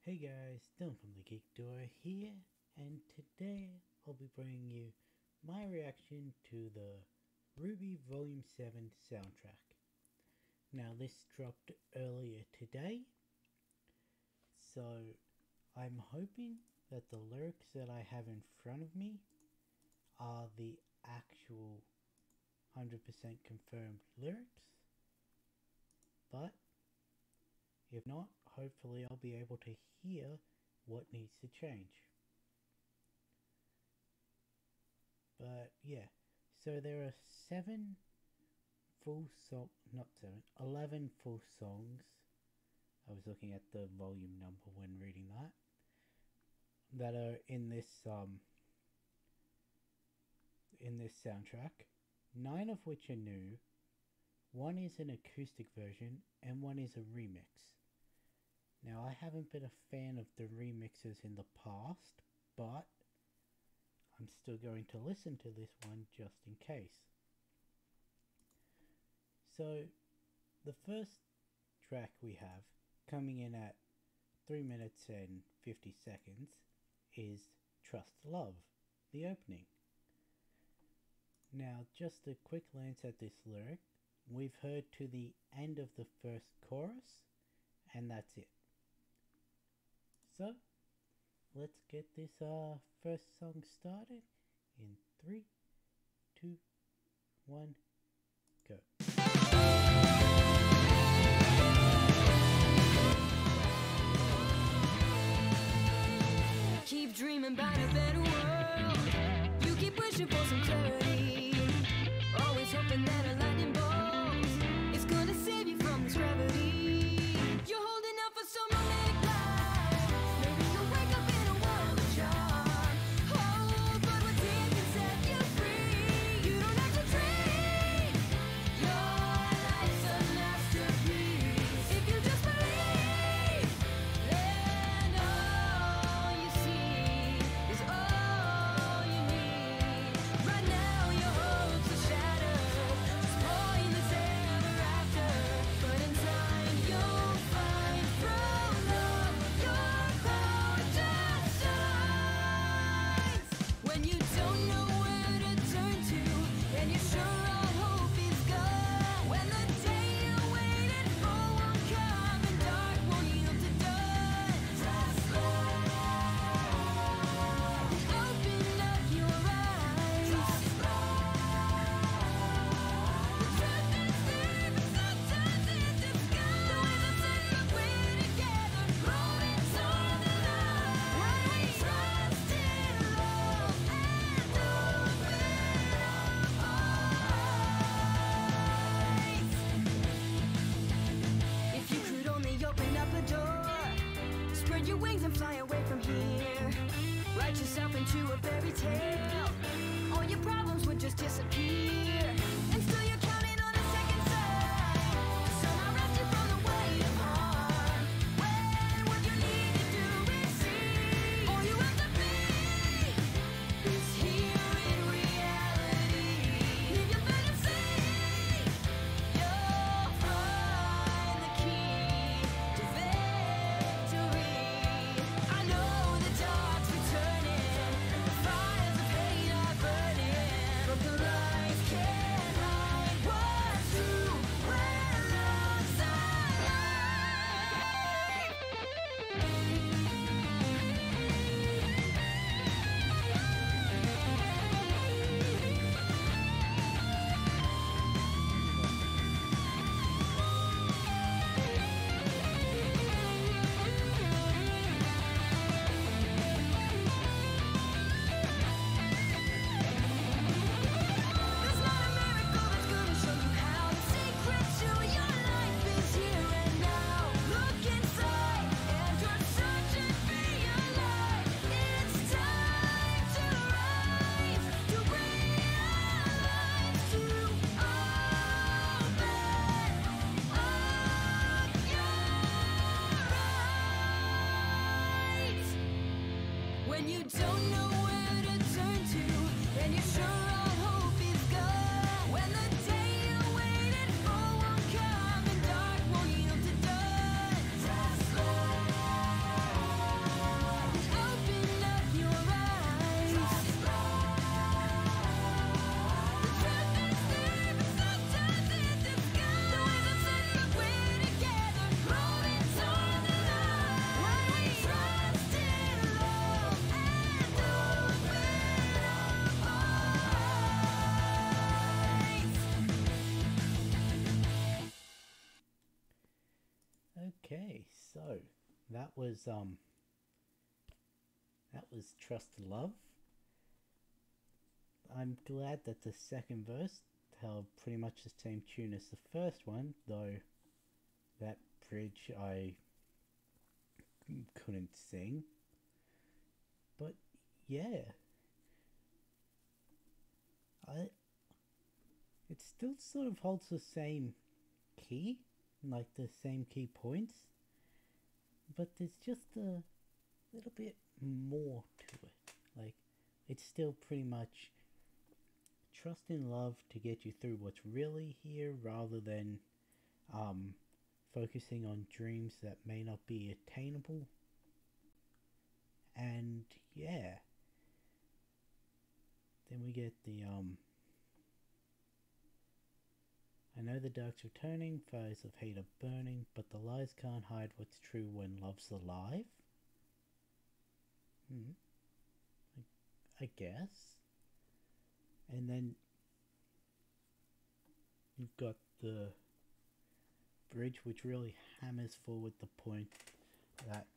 Hey guys, Dylan from the Geek Duo here, and today I'll be bringing you my reaction to the RWBY Volume 7 soundtrack. Now this dropped earlier today, so I'm hoping that the lyrics that I have in front of me are the actual 100% confirmed lyrics, but if not, hopefully I'll be able to hear what needs to change. But yeah, so there are 11 full songs. I was looking at the volume number when reading that are in this soundtrack. 9 of which are new. 1 is an acoustic version and 1 is a remix. Now, I haven't been a fan of the remixes in the past, but I'm still going to listen to this one just in case. So, the first track we have, coming in at 3 minutes and 50 seconds, is Trust Love, the opening. Now, just a quick glance at this lyric. We've heard to the end of the first chorus, and that's it. So, let's get this first song started in 3, 2, 1, go. Keep dreaming about a better world. You keep wishing for some clarity. Always hoping that a lightning bolt is gonna save you from this gravity. You're holding out for some romantic life. Maybe you'll wake up in a world of charm. Oh, but what's in can set you free. You don't have to dream. Your life's a masterpiece. If you just believe, then all you see is all you need. Right now your hopes are shattered, just pointless ever after. But in time you'll find from love your power just shines. When you don't know where to turn to, and you're sure all hope is gone. When the day you waited for won't come, and dark won't yield to dawn. Trust love. Open up your eyes. Trust love. The truth is deep, and sometimes it's disguised. The way that say that we're together, holding so the line. When we trust in love and open our eyes. If you could only open up a door, spread your wings and fly away from here. Write yourself into a fairy tale. All your problems would just disappear. And still you're counting on a second sight to somehow rescue from the weight of harm. When what you need to do is see. All you have to be is here in reality. Live your fantasy. You'll find the key to victory. I know the dark's returning, the fires of hate are burning, but the light can't hide what's true when love's There's not a miracle that's gonna show you how. The secret to your life is here and now. Look inside and you're searching for your life. It's time to rise, to realize, to open up your eyes. When you don't know where to turn to, and you're sure all hope is gone. When the day you waited for won't come, and dark won't yield to dawn. Trust love. that was Trust and Love. I'm glad that the second verse held pretty much the same tune as the first one, though that bridge I couldn't sing. But yeah, it still sort of holds the same key, like the same key points, but there's just a little bit more to it. Like, it's still pretty much trust in love to get you through what's really here, rather than focusing on dreams that may not be attainable. And yeah, then we get the I know the dark's returning, fires of hate are burning, but the lies can't hide what's true when love's alive. I guess. And then you've got the bridge, which really hammers forward the point that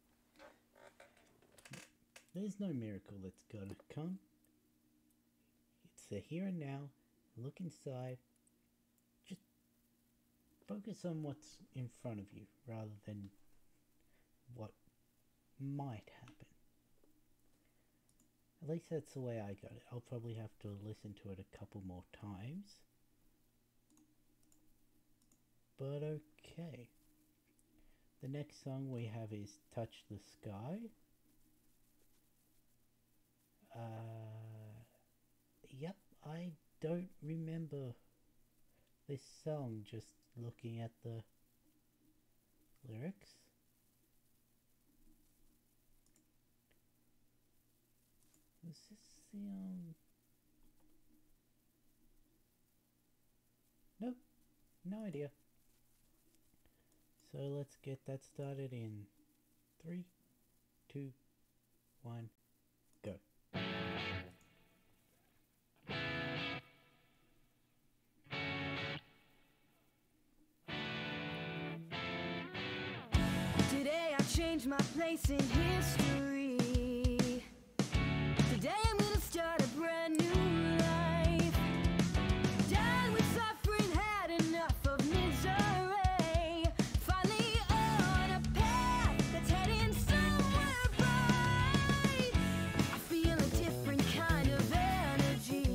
there's no miracle that's gonna come. It's the here and now. Look inside. Just focus on what's in front of you rather than what might happen. At least that's the way I got it. I'll probably have to listen to it a couple more times. But okay. The next song we have is Touch the Sky. Yep, I don't remember this song just looking at the lyrics. Is this the Nope, no idea. So let's get that started in 3, 2, 1, go. Today I changed my place in history. Today I'm gonna start a brand new life. Done with suffering, had enough of misery. Finally on a path that's heading somewhere bright. I feel a different kind of energy,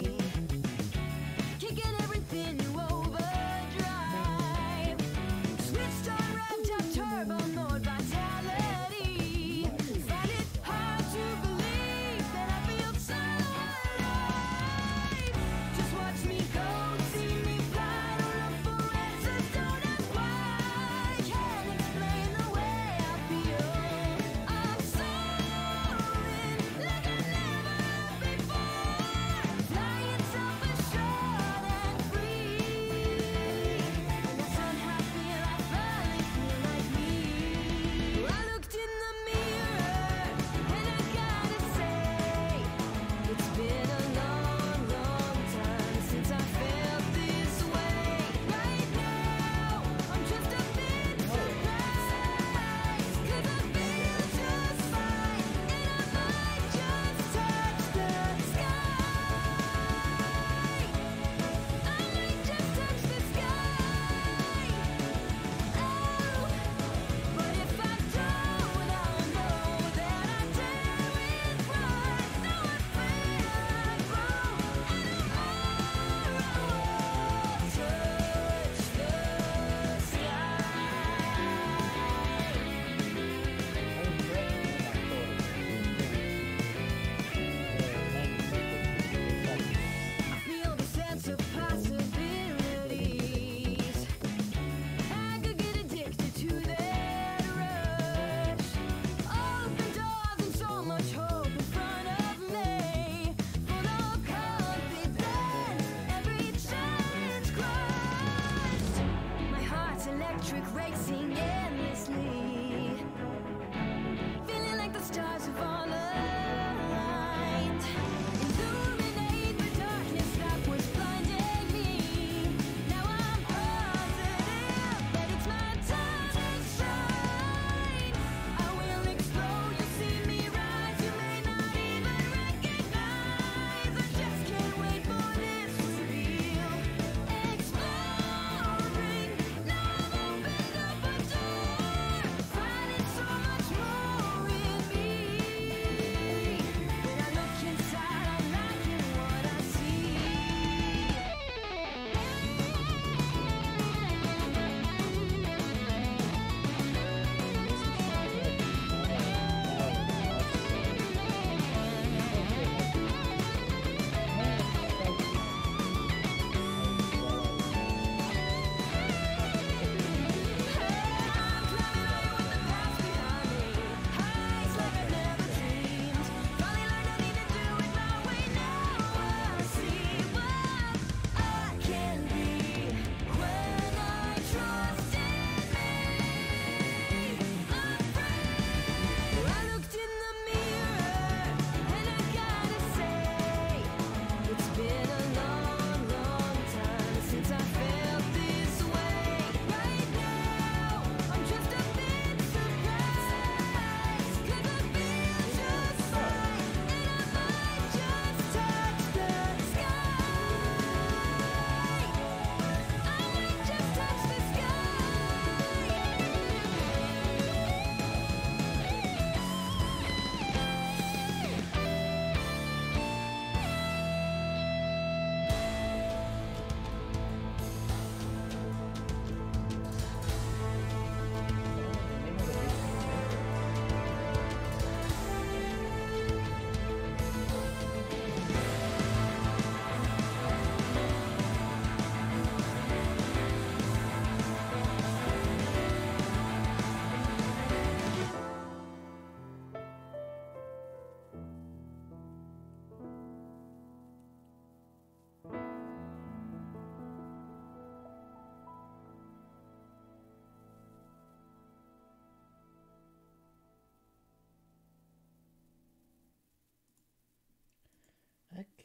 kicking everything to overdrive. Switched on, revved up, turbo mode vitality. Find it hard to believe that I feel so alive. Just watch me go, see me fly. Don't look for answers, don't ask why. Can't explain the way I feel. I'm soaring like I never before. Flying self-assured and free. And that's unhappy, I finally feel like me. I looked in the mirror and I gotta say, it's been a long, long time since I felt this way. Right now, I'm just a bit surprised, 'cause I feel just fine, and I might just touch the sky. I might just touch the sky. Oh, but if I don't, I'll know that I dare with pride. Now I feel like wrong, and tomorrow I'll touch the I feel the sense of possibilities. I could get addicted to that rush. Open doors and so much hope in front of me. Full of confidence, every challenge crushed. My heart's electric, racing endlessly. Feeling like the stars have all aligned. Illuminate the darkness that was blinding me. Now I'm positive that it's my time to shine.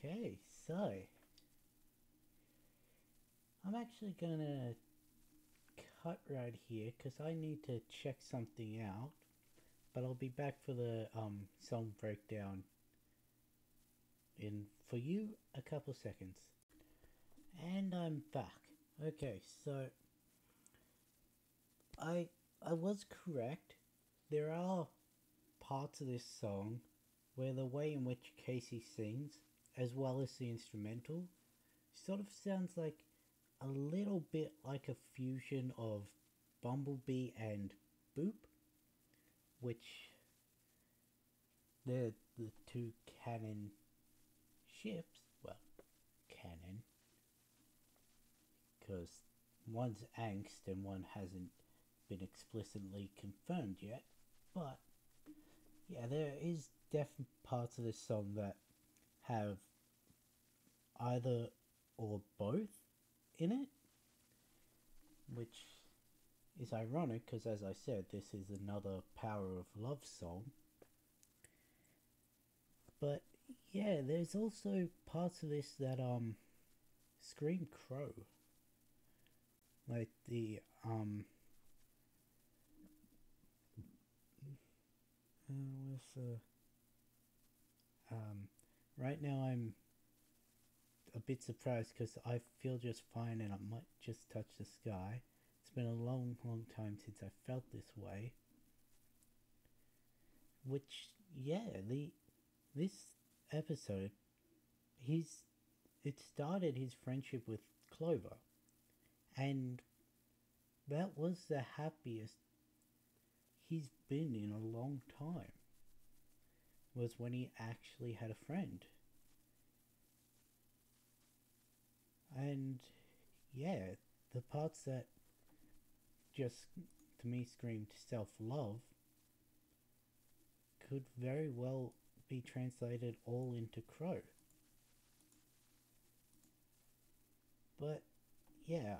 Okay, so I'm actually gonna cut right here because I need to check something out, but I'll be back for the song breakdown in for you a couple seconds. And I'm back. Okay, so I was correct. There are parts of this song where the way in which Casey sings, as well as the instrumental, sort of sounds like a little bit like a fusion of Bumblebee and Boop, which they're the two canon ships. Well, canon, because one's angst and one hasn't been explicitly confirmed yet. But yeah, there is definite parts of this song that have either or both in it, which is ironic because, as I said, this is another Power of Love song. But yeah, there's also parts of this that scream Crow, like the where's the right now I'm a bit surprised because I feel just fine and I might just touch the sky. It's been a long time since I felt this way. Which, yeah, this episode, it started his friendship with Clover, and that was the happiest he's been in a long time, was when he actually had a friend. And yeah, the parts that just, to me, screamed self-love could very well be translated all into Crow. But yeah,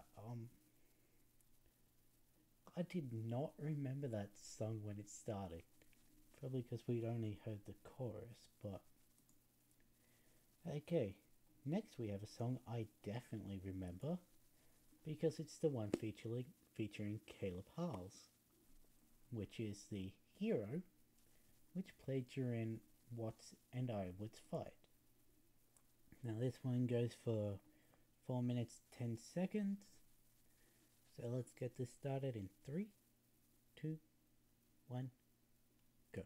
I did not remember that song when it started. Probably because we'd only heard the chorus, but okay. Next we have a song I definitely remember, because it's the one featuring Caleb Hales, which is the Hero, which played during Watts and Ironwood's fight. Now this one goes for 4 minutes 10 seconds, so let's get this started in 3, 2, 1, go.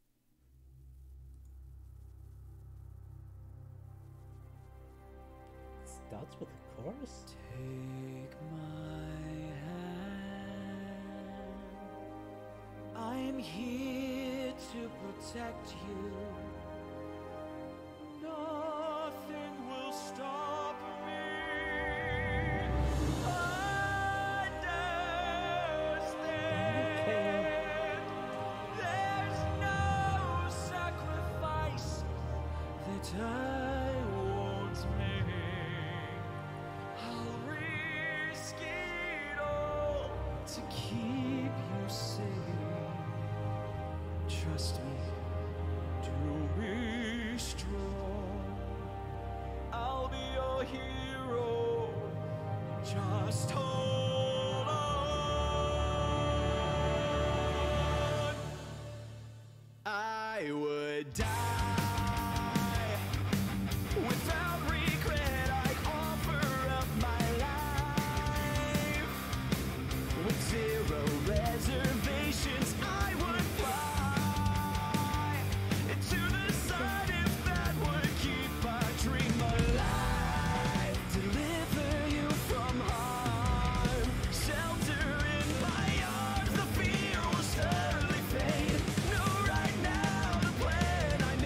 Starts with the chorus. Take my hand, I'm here to protect you. Nothing will stop me. Understand, there's no sacrifice that I won't make. I'll risk it all to keep you safe. Trust me, to be strong. I'll be your hero. Just hold on. I would die without regret. I'd offer up my life with 0 reservations. I would fly to the sun if that would keep our dream alive. Deliver you from harm, shelter in my arms. The fear will surely fade. No, right now the plan I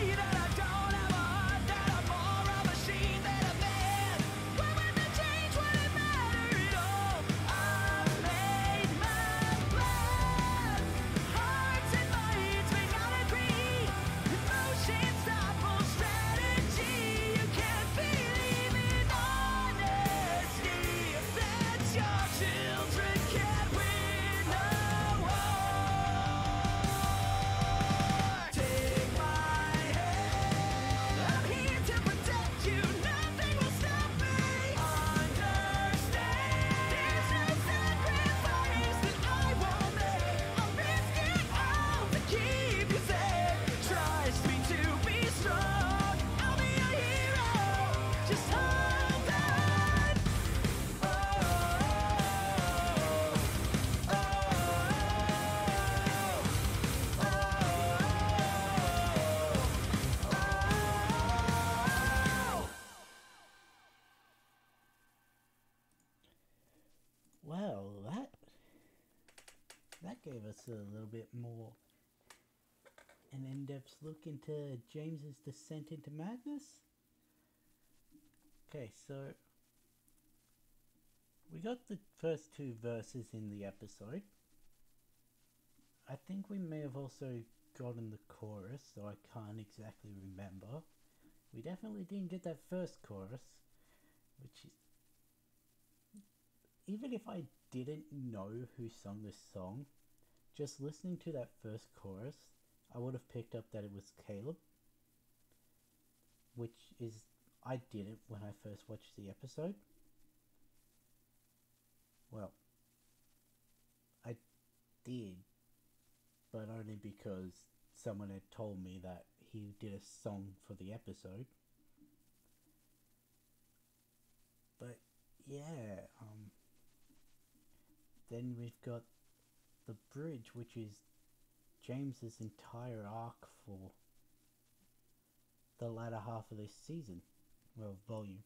that I don't have a heart, that I'm more a machine than a man. Why would the change wouldn't matter at all? I made my plan. Hearts and minds may not agree. Emotions topple strategy. You can't believe in honesty. That your children can't win a war. Take my hand. I'm here to protect you. Nothing will stop me. Understand. There's no sacrifice that I won't make. I'll risk it all to keep you safe. Trust me to be strong. I'll be a hero. Just hold on. Oh, oh, oh, oh. Well, that gave us a little bit more an in-depth look into James's descent into madness. Okay, so we got the first two verses in the episode. I think we may have also gotten the chorus, so I can't exactly remember. We definitely didn't get that first chorus, which is... Even if I didn't know who sung this song, just listening to that first chorus, I would have picked up that it was Caleb. Which is... I didn't when I first watched the episode. Well, I did, but only because someone had told me that he did a song for the episode. But yeah, then we've got the bridge, which is James's entire arc for the latter half of this season, well, volume.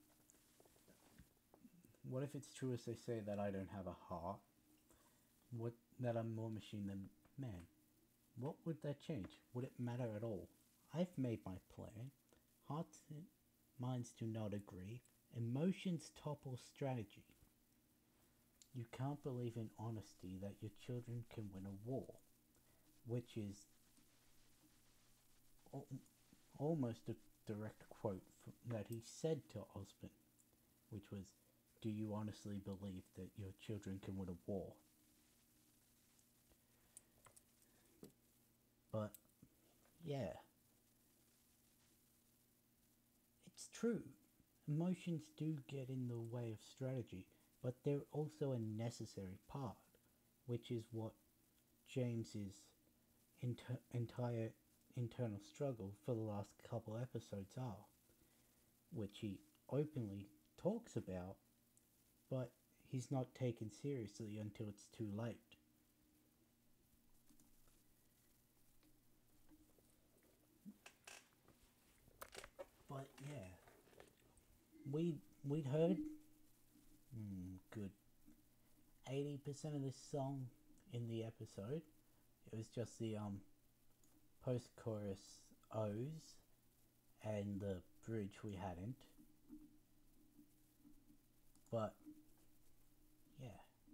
What if it's true as they say that I don't have a heart? What, that I'm more machine than man? What would that change? Would it matter at all? I've made my plan. Hearts and minds do not agree. Emotions topple strategy. You can't believe in honesty that your children can win a war, which is almost a direct quote that he said to Osborn, which was, "Do you honestly believe that your children can win a war?" But yeah, it's true. Emotions do get in the way of strategy, but they're also a necessary part, which is what James's entire internal struggle for the last couple episodes are, which he openly talks about, but he's not taken seriously until it's too late. But yeah, we'd heard good 80% of this song in the episode. It was just the post-chorus O's and the bridge we hadn't. But yeah,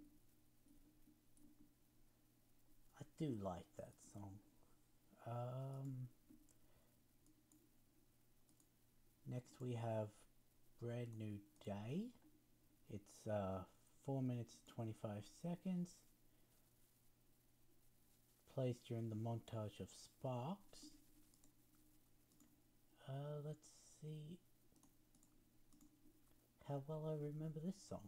I do like that song. Next we have Brand New Day. It's 4 minutes 25 seconds. Plays during the montage of Sparks. Let's see how well I remember this song.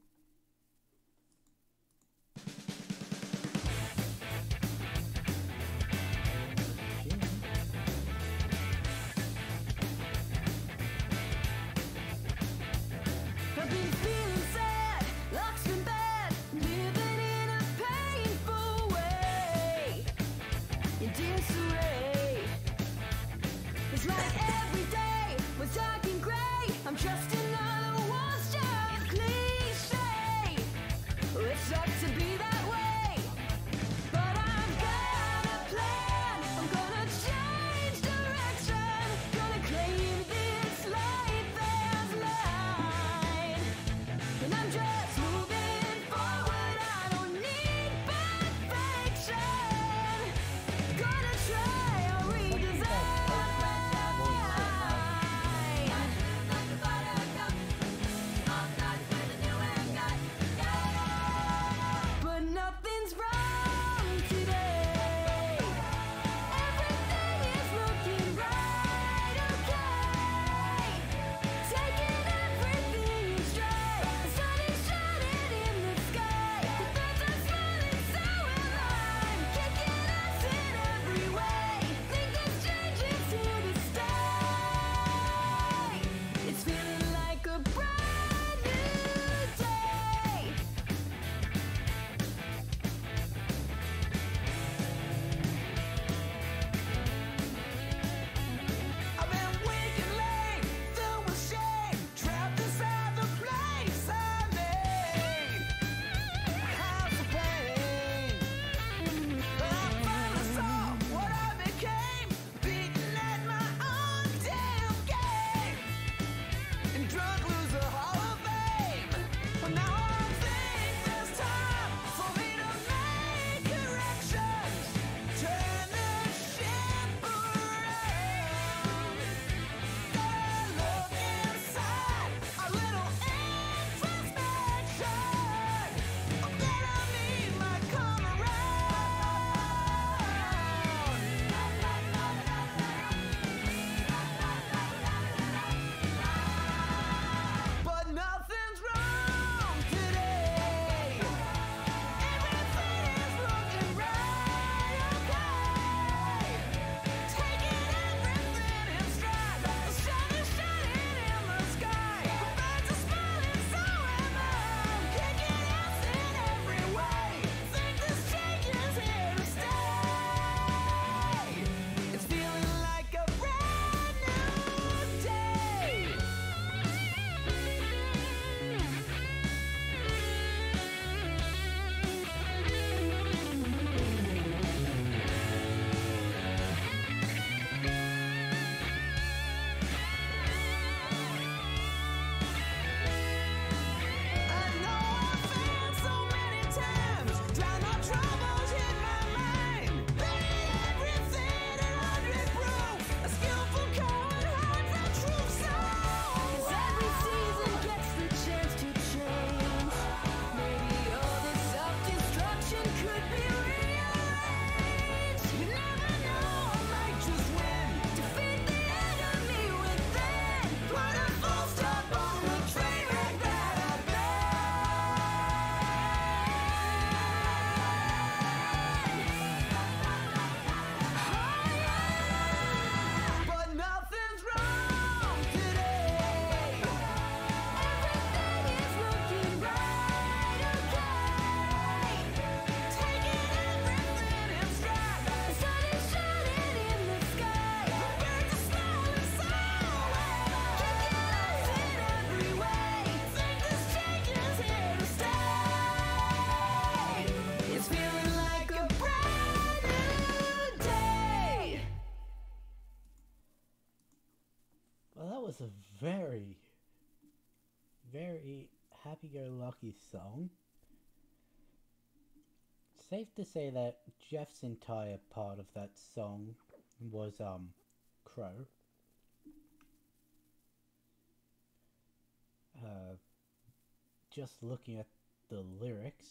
I've been feeling sad, luck's been bad, living in a painful way, in disarray. It's like every day was dark and grey. I'm just another once just cliche. It sucks to be that way, but I've got a plan. I'm gonna change direction. Well, that was a very, very happy-go-lucky song. Safe to say that Jeff's entire part of that song was, Crow. Just looking at the lyrics,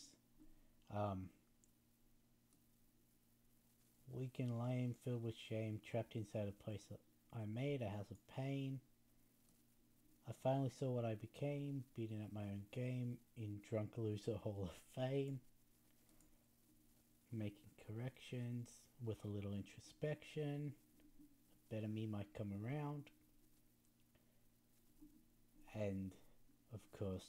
weak and lame, filled with shame, trapped inside a place that I made, a house of pain. I finally saw what I became, beating at my own game, in drunk loser hall of fame. Making corrections, with a little introspection, a better me might come around. And, of course,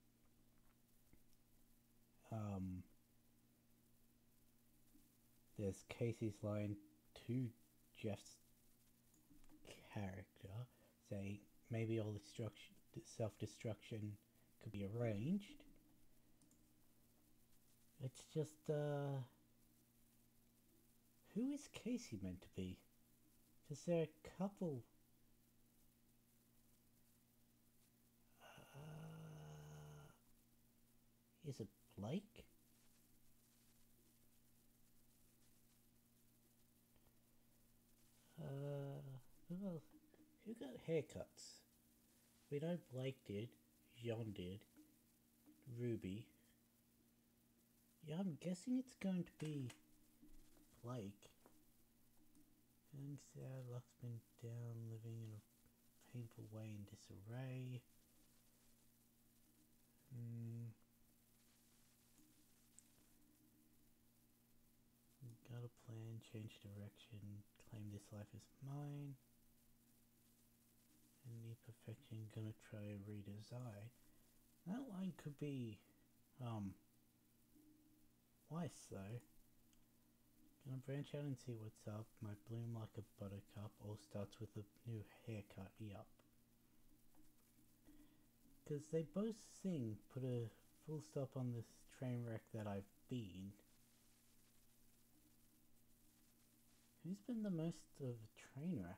there's Casey's line to Jeff's character saying maybe all self-destruction could be arranged. It's just, who is Casey meant to be? Because there are a couple. Is it Blake? Who got haircuts? We know Blake did, Jean did, Ruby. Yeah, I'm guessing it's going to be Blake. Feeling sad, luck's been down, living in a painful way in disarray. Got a plan, change direction, claim this life is mine. And need perfection, gonna try a reader's eye. That line could be, Weiss though. Gonna branch out and see what's up, might bloom like a buttercup, all starts with a new haircut, yup. Because they both sing, put a full stop on this train wreck that I've been. Who's been the most of a train wreck?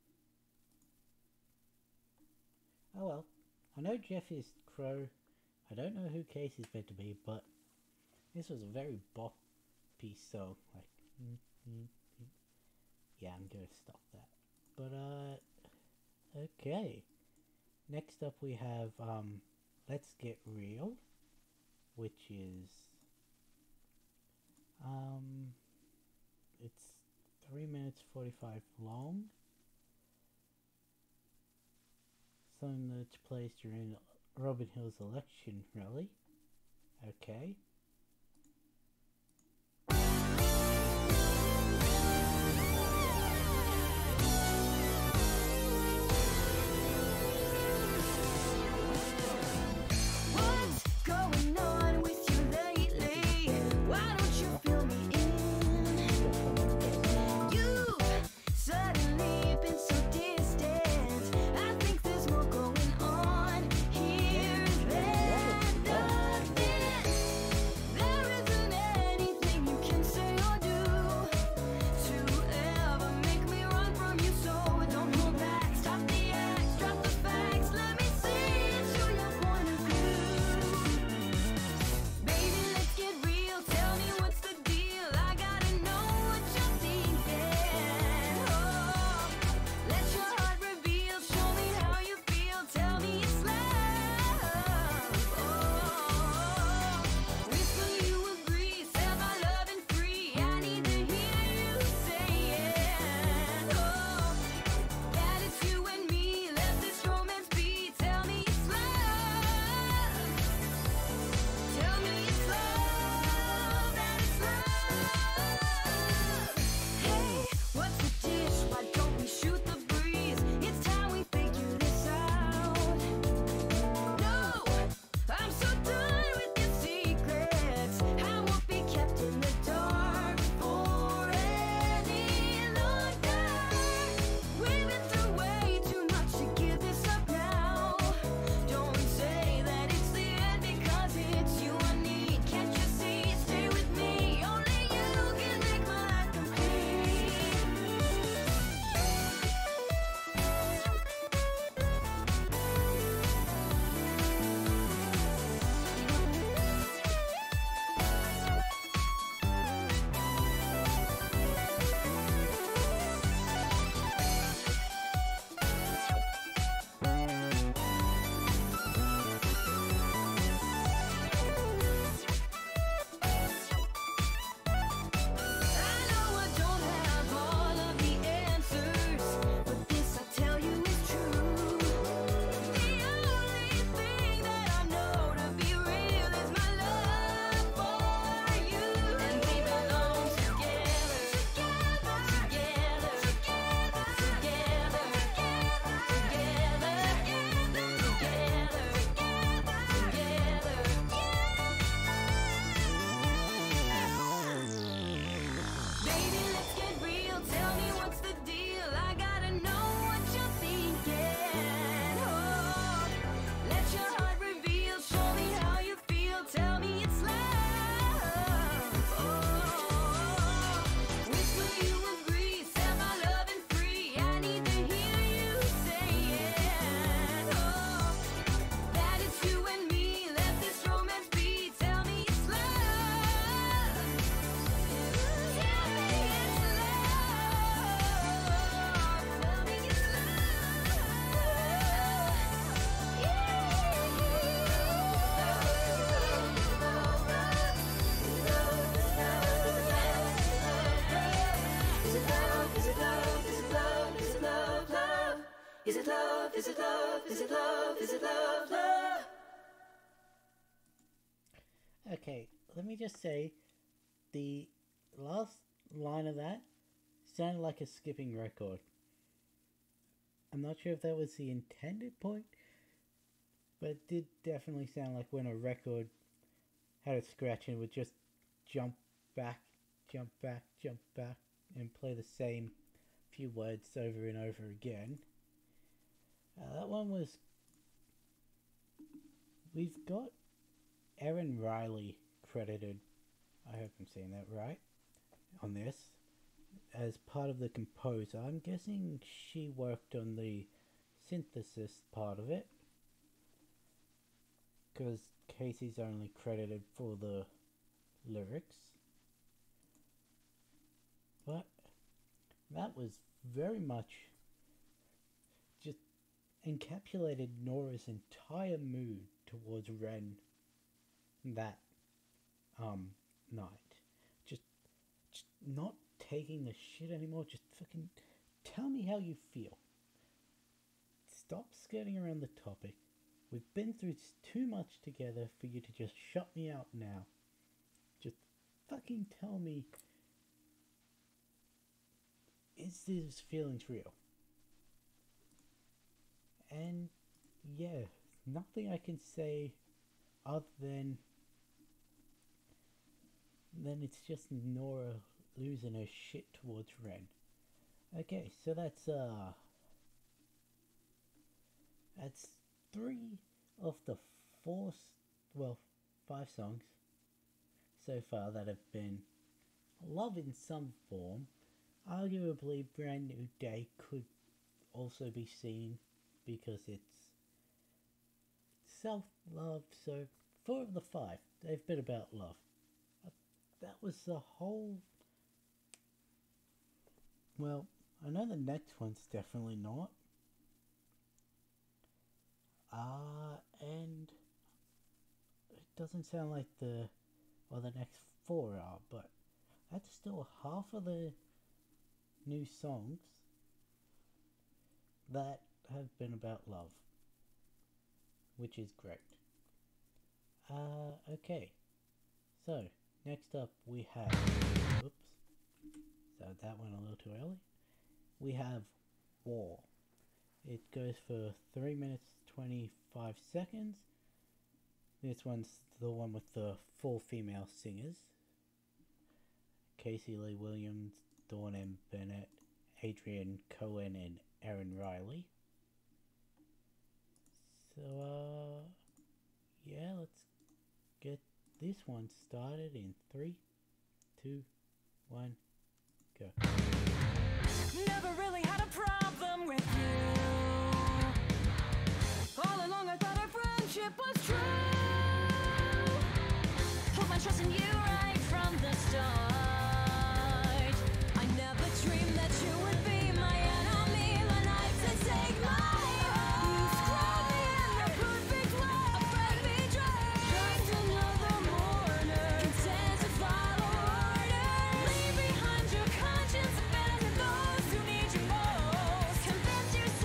Oh well, I know Jeff is Crow. I don't know who Casey's meant to be, but this was a very boppy song. Like, yeah, I'm gonna stop that. But okay. Next up we have Let's Get Real, which is it's 3 minutes 45 long. Song that's placed during Robin Hill's election rally. Okay. What's going on with you lately? Why don't you fill me in? You've suddenly been so distant. I think there's more going on here than nothing. Is it love? Is it love? Is it love? Is it love? Love? Okay, let me just say, the last line of that sounded like a skipping record. I'm not sure if that was the intended point, but it did definitely sound like when a record had a scratch and it would just jump back, jump back, jump back, and play the same few words over and over again. That one was... We've got Erin Riley credited, I hope I'm saying that right, on this, as part of the composer. I'm guessing she worked on the synthesis part of it, because Casey's only credited for the lyrics. But that was very much just encapsulated Nora's entire mood towards Ren that night. Just not taking the shit anymore. Just fucking tell me how you feel. Stop skirting around the topic. We've been through too much together for you to just shut me out now. Just fucking tell me, is these feelings real? And yeah, nothing I can say other than it's just Nora losing her shit towards Ren. Okay, so that's 3 of the 5 songs so far that have been love in some form. Arguably, Brand New Day could also be seen because it's self-love. So 4 of the 5, they've been about love. That was the whole... Well, I know the next one's definitely not. And it doesn't sound like the next 4 are, but that's still half of the new songs that have been about love, which is great. Okay, so next up we have, oops, so that went a little too early. We have War. It goes for 3 minutes 25 seconds. This one's the one with the 4 female singers: Casey Lee Williams, Dawn M. Bennett, Adrian Cohen, and Erin Riley. So, yeah, let's get this one started in 3, 2, 1, go. Never really had a problem with you. All along I thought our friendship was true. Put my trust in you right from the start. I never dreamed that you would be my enemy. The nights that take my heart. You screwed me in the perfect way. A friend betrayed. Just another mourner, content to follow orders. Leave behind your conscience, abandon those who need you most. Convince yourself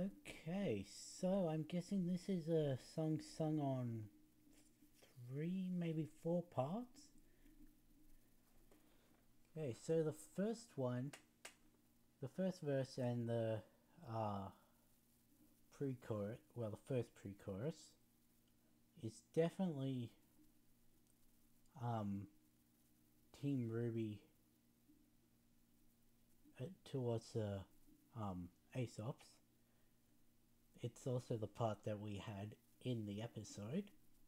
Okay, so I'm guessing this is a song sung on 3, maybe 4 parts. Okay, so the first one, the first verse and the pre-chorus, well, the first pre-chorus is definitely Team RWBY towards the Aesop's. It's also the part that we had in the episode.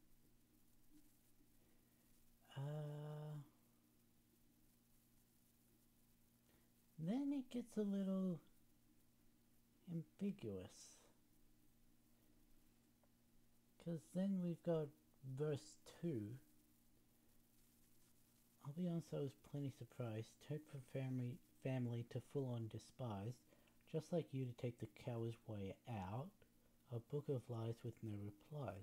Then it gets a little ambiguous, because then we've got verse 2. I'll be honest, I was plenty surprised. Turned from family to full-on despise, just like you to take the coward's way out. A book of lies with no replies.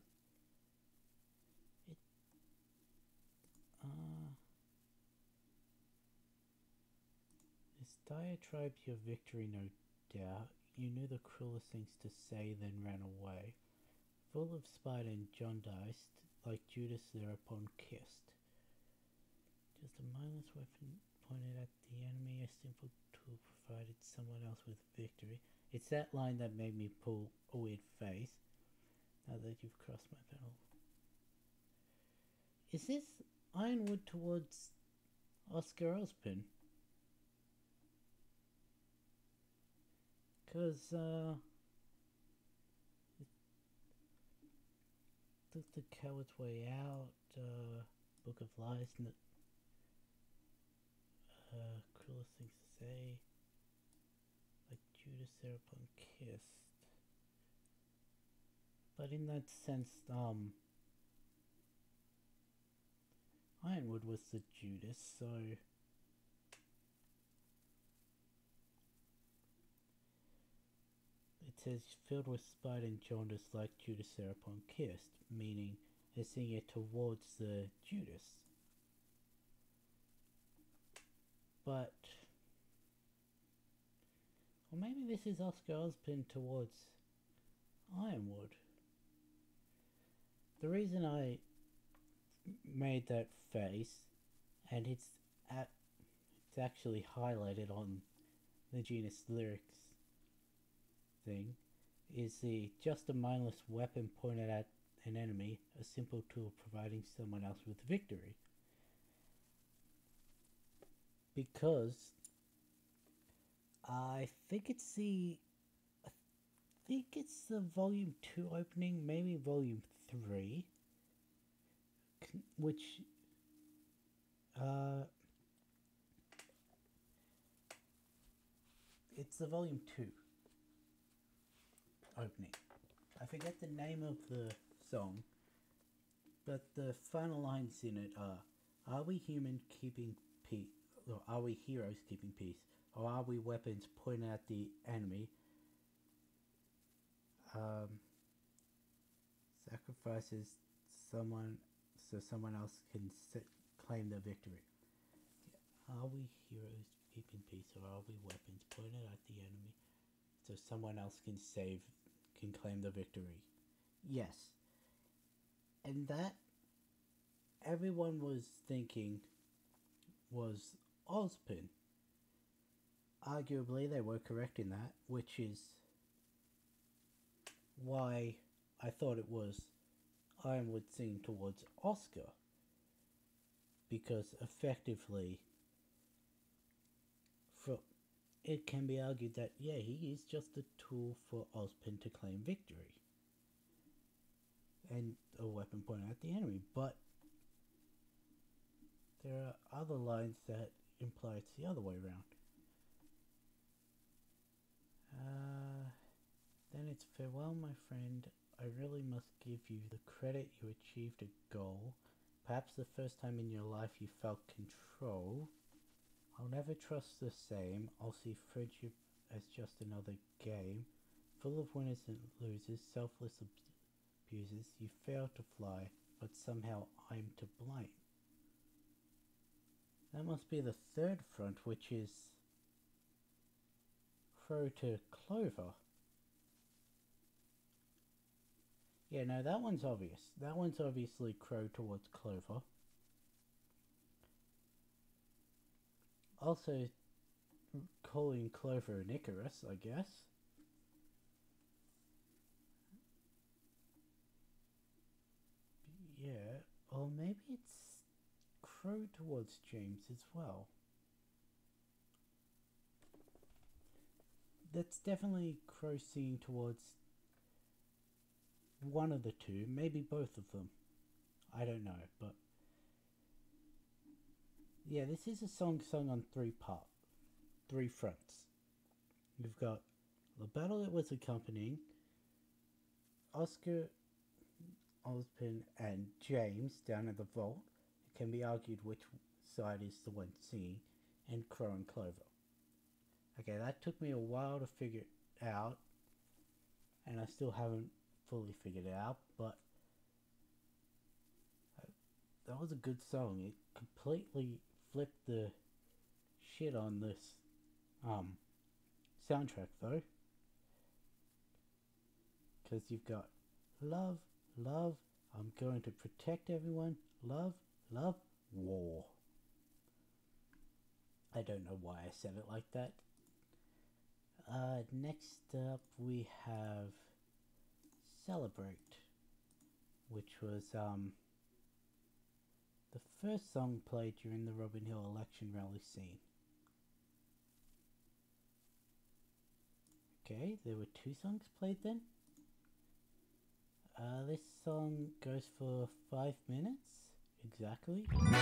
This diatribe's your victory, no doubt. You knew the cruelest things to say, then ran away. Full of spite and jaundiced, like Judas thereupon kissed. Just a mindless weapon pointed at the enemy, a simple tool provided someone else with victory. It's that line that made me pull a weird face. Now that you've crossed my panel. Is this Ironwood towards Oscar Ospin? Because, took the coward's way out, Book of Lies, cruelest things to say, like Judas thereupon kissed. But in that sense, Ironwood was the Judas, so it says filled with spite and jaundice like Judas thereupon kissed, meaning they're seeing it towards the Judas. But, or maybe this is Oscar Ospin towards Ironwood. The reason I made that face, and it's actually highlighted on the Genus lyrics thing, is the just a mindless weapon pointed at an enemy, a simple tool providing someone else with victory. Because I think it's the volume 2 opening, maybe volume 3, which it's the volume 2 opening. I forget the name of the song, but the final lines in it are we human keeping peace, or are we heroes keeping peace, or are we weapons pointing at the enemy, sacrifices someone so someone else can claim the victory. Are we heroes keeping peace, or are we weapons pointed at the enemy so someone else can claim the victory? Yes. And that everyone was thinking was Ozpin. Arguably they were correct in that, which is why I thought it was Ironwood singing towards Oscar, because effectively it can be argued that, yeah, he is just a tool for Ozpin to claim victory and a weapon pointed at the enemy. But there are other lines that imply it's the other way around. Then it's farewell, my friend. I really must give you the credit you achieved a goal. Perhaps the first time in your life you felt control. I'll never trust the same. I'll see friendship as just another game, full of winners and losers, selfless abusers. You fail to fly, but somehow I'm to blame. That must be the third front, which is throw to Clover. Yeah, no, that one's obvious. That one's obviously Crow towards Clover. Also, calling Clover an Icarus, I guess. Yeah, or maybe it's Crow towards James as well. That's definitely Crow singing towards one of the two, maybe both of them. I don't know, but yeah, this is a song sung on three fronts. You've got the battle it was accompanying, Oscar, Osborne, and James down at the vault. It can be argued which side is the one singing, and Crow and Clover. Okay, that took me a while to figure it out, and I still haven't fully figured it out, but that was a good song. It completely flipped the shit on this soundtrack though, because you've got love, love, I'm going to protect everyone, love, love, war. I don't know why I said it like that. Next up we have Celebrate, which was the first song played during the Robin Hill election rally scene. Okay, there were two songs played then. This song goes for 5 minutes exactly.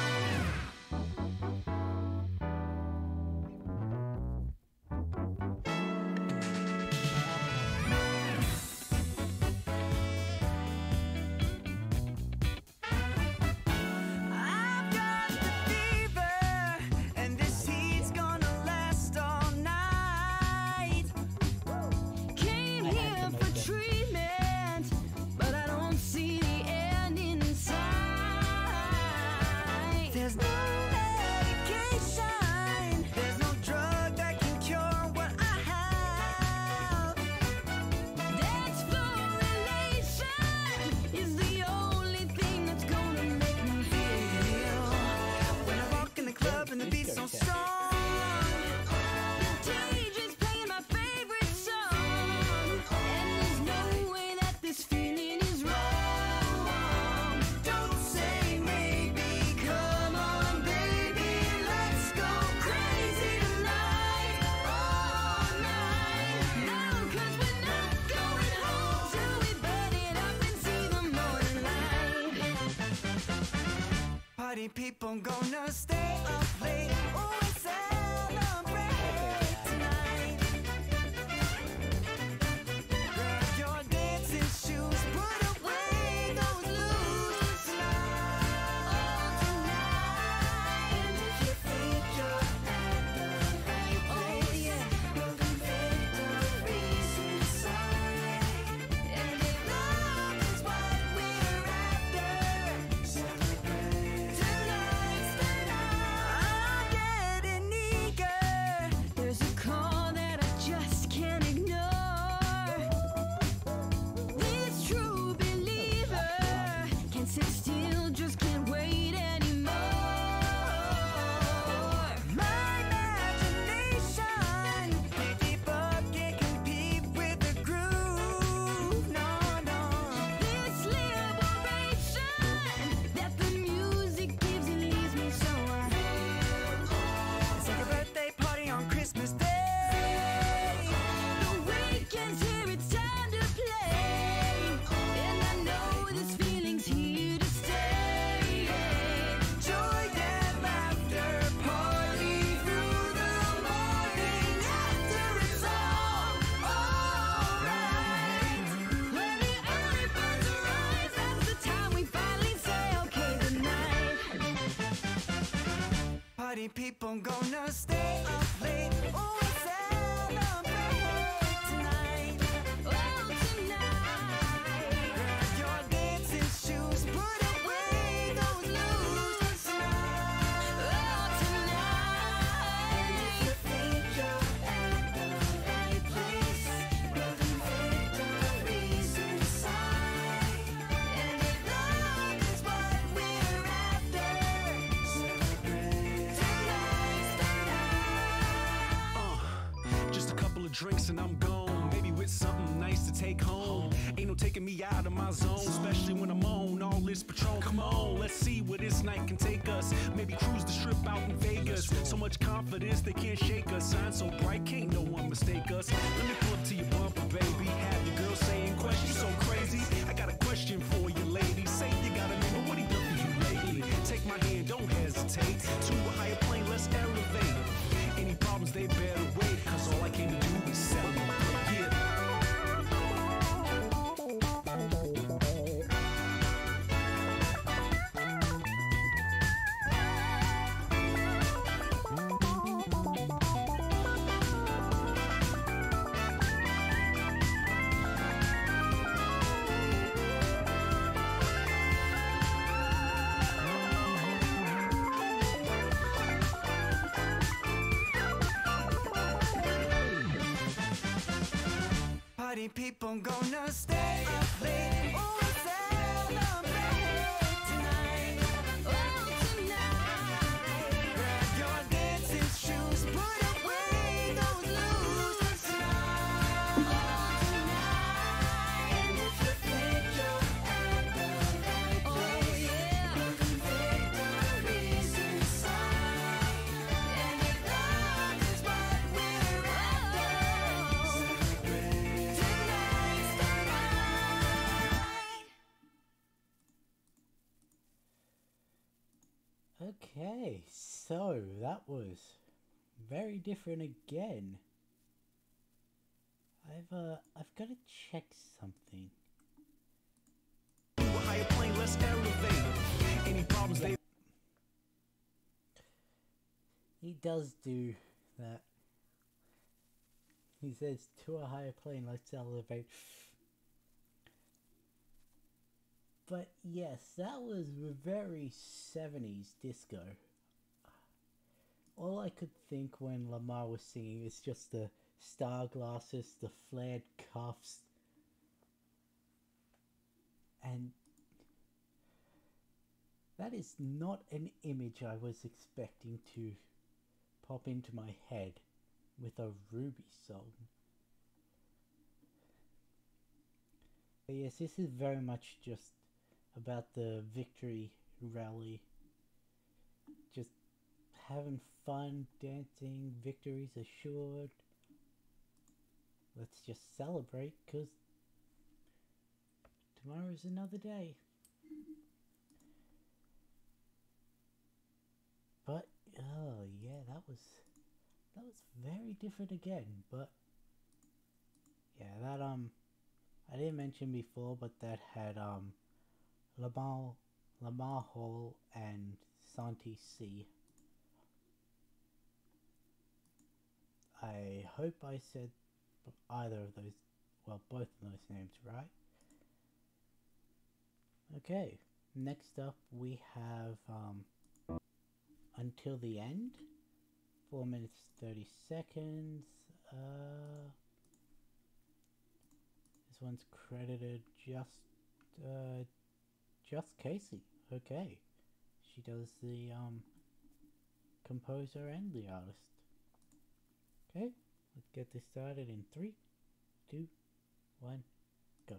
People gonna stay up late. Oh, we celebrate tonight. Grab your dancing shoes, put away those blues tonight. Oh, tonight. And if you think you're at the right place, well, then victory's inside. And if love is what we're after, celebrate. There's a call that I just can't ignore. This true believer can't sit still, just can't wait anymore. My imagination can't keep up, can't compete with the groove. No, no. This liberation that the music gives, it leaves me so it's like a birthday party on Christmas Day. The weekend's here, it's time to play. And I know this feeling's here to stay. Joy and laughter, party through the morning after it's all alright. When the early birds arise, that's the time we finally say okay goodnight. Party people gonna stay up late. Oh, we celebrate tonight. Oh, tonight. Grab your dancing shoes, put away those blues tonight. Oh, tonight. And if you think you're at the right place, well, then victory's inside. drinks and I'm gone. Maybe with something nice to take home. Ain't no taking me out of my zone, especially when I'm on all this Patron. Come on, let's see where this night can take us. Maybe cruise the strip out in Vegas. So much confidence they can't shake us. Sign so bright, can't no one mistake us. Let me pull up to your bumper, baby. Have your girl saying questions so crazy. I got a question for you, lady. Say you got a name, but what he done for you lately? Take my hand, don't hesitate. To a higher plane, let's elevate. Any problems, they better wait. Cause all I came to do is celebrate. Yeah. Party people gonna stay up late. Oh, celebrate tonight. Oh, tonight. Grab your dancing shoes, put away those blues tonight. Oh, tonight. And if you think you're at the right place, look, victory's inside. And if love is what we're after, celebrate. Tonight's the night. Okay, so that was very different again. I've got to check something. To a higher plane, let's elevate. Any problems, they He does do that. He says, to a higher plane, let's elevate. But yes, that was very 70s disco. All I could think when Lamar was singing is just the star glasses, the flared cuffs, and that is not an image I was expecting to pop into my head with a RWBY song. But yes, this is very much just about the victory rally. Just having fun, dancing, victory's assured. Let's just celebrate, because tomorrow's another day. But, oh yeah, that was very different again, but yeah, that, I didn't mention before, but that had, Lamar Hall and Santi C. I hope I said either of those, well, both of those names right. Okay, next up we have Until the End, 4 minutes 30 seconds. This one's credited just Casey. Okay, she does the composer and the artist. Okay, let's get this started in 3, 2, 1, go.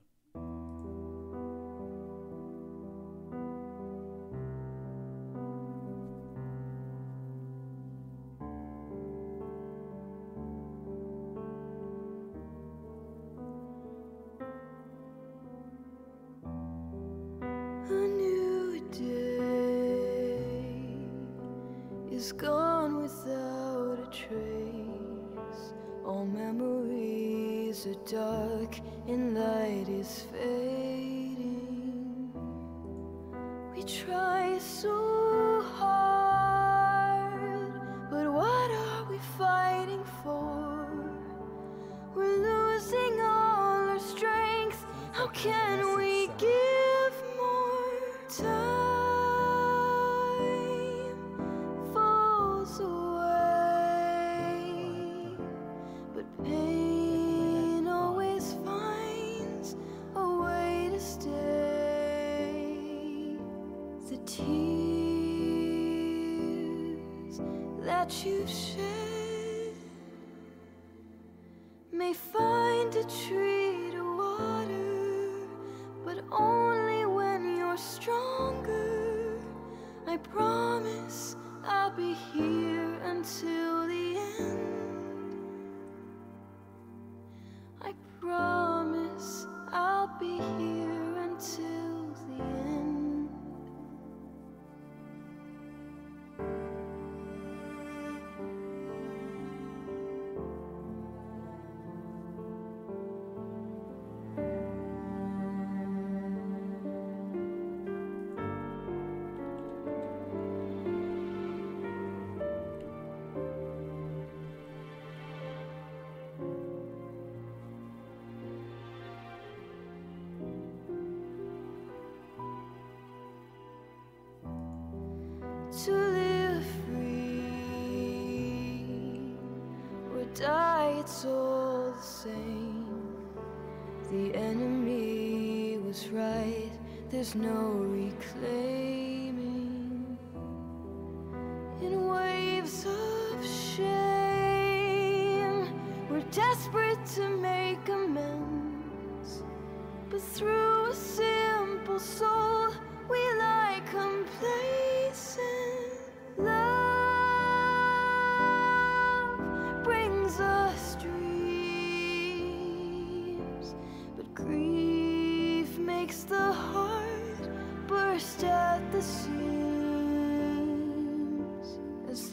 A new day is gone without a trace. All memories are dark and light is fading. We try so hard, but what are we fighting for? We're losing all our strength. How can we give more? Time falls away, but pain always finds a way to stay. The tears that you shed find a tree to water, but only when you're stronger. I promise I'll be here until the end. I promise I'll be here until the end. To live free or die, it's all the same. The enemy was right, there's no reclaiming. In waves of shame, we're desperate to make amends, but through a simple soul we lie complacent. Love brings us dreams, but grief makes the heart burst at the seams. As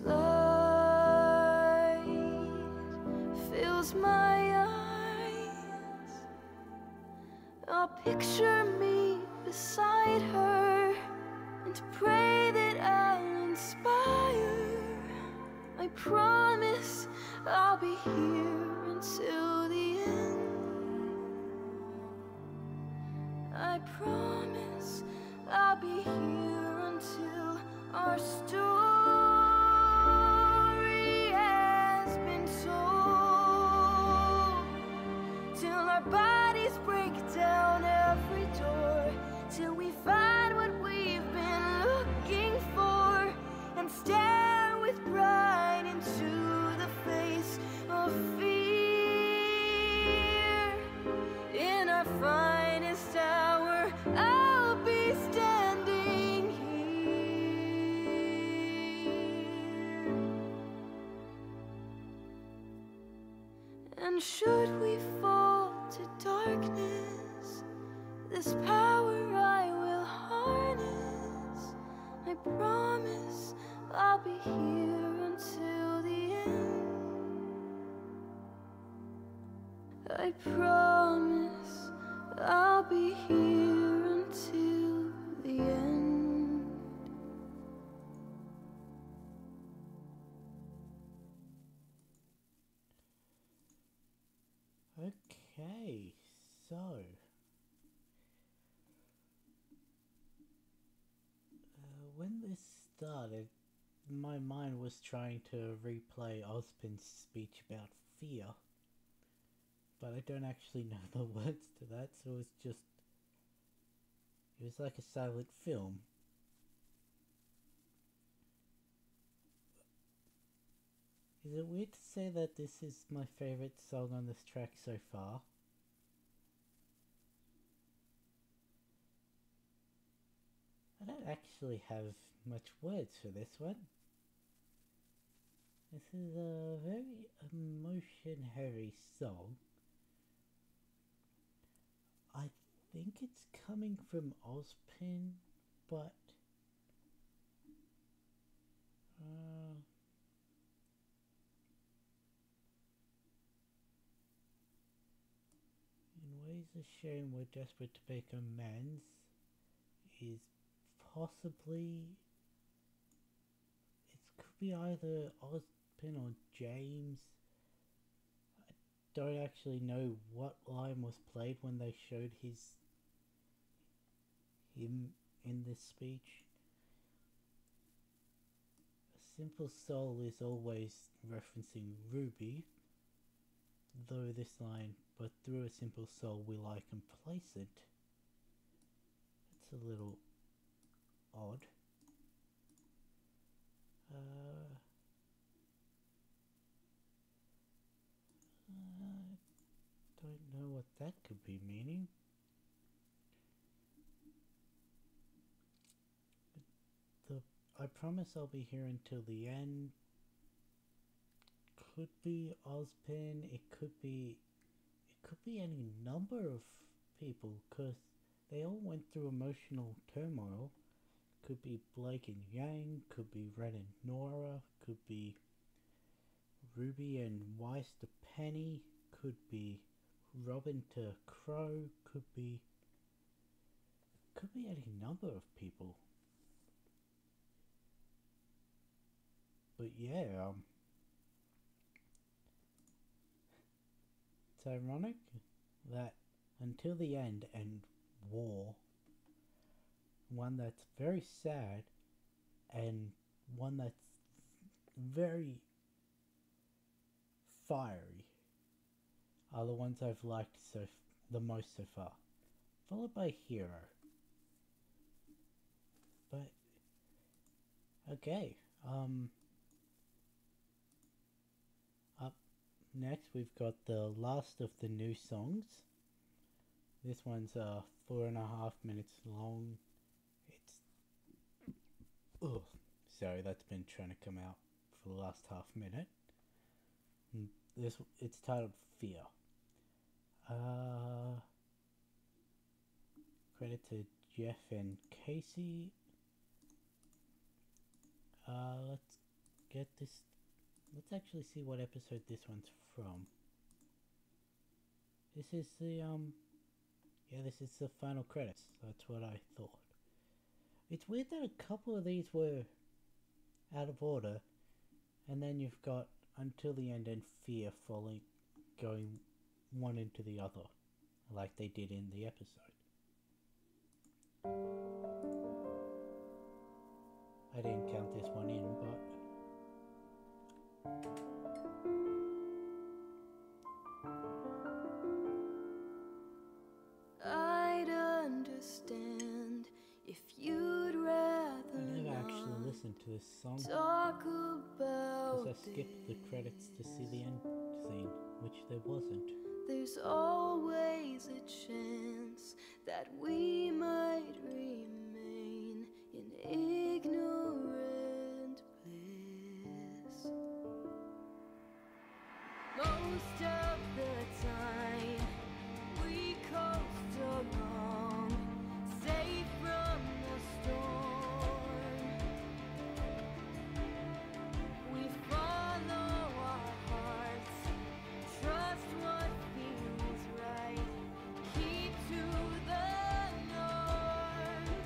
light fills my eyes, I'll picture me beside her and pray that I'll inspire. I promise I'll be here until the end. I promise I'll be here until our story has been told, till our bodies break down every door, till we find what we've been looking for and stare with pride into the face of fear. In our finest hour, I'll be standing here. And should we fall to darkness, this power I will harness. I promise I'll be here until the end. I promise I'll be here until the end. Okay, so when this started, my mind was trying to replay Ozpin's speech about fear, but I don't actually know the words to that, so it was like a silent film. Is it weird to say that this is my favorite song on this track so far? I don't actually have much words for this one. This is a very emotion heavy song. I think it's coming from Ozpin, but in ways of shame we're desperate to make amends is possibly, it could be either Ozpin or James. I don't actually know what line was played when they showed him in this speech. A simple soul is always referencing RWBY, though this line, but through a simple soul we lie complacent. It's a little odd. what that could be meaning. I promise I'll be here until the end. Could be Ozpin, it could be any number of people, because they all went through emotional turmoil. Could be Blake and Yang, could be Ren and Nora, could be Ruby and Weiss to Penny, could be Robin to Crow, could be any number of people. But yeah, it's ironic that Until the End and War, one that's very sad and one that's very fiery, are the ones I've liked the most so far, followed by Hero. But okay, up next we've got the last of the new songs. This one's 4.5 minutes long. Sorry, that's been trying to come out for the last half minute. It's titled Fear. Credit to Jeff and Casey. Let's get this. Let's actually see what episode this one's from. This is the this is the final credits. That's what I thought. It's weird that a couple of these were out of order, and then you've got Until the End and Fear going one into the other, like they did in the episode. I didn't count this one in, but I'd understand if you'd rather I never not actually listened to this song talk because about I skipped the credits to see the end scene, which there wasn't. There's always a chance that we might remain in ignorant bliss. Most of the time, we coast along, safe from the storm. We follow our hearts, trust what feels right, keep to the norm.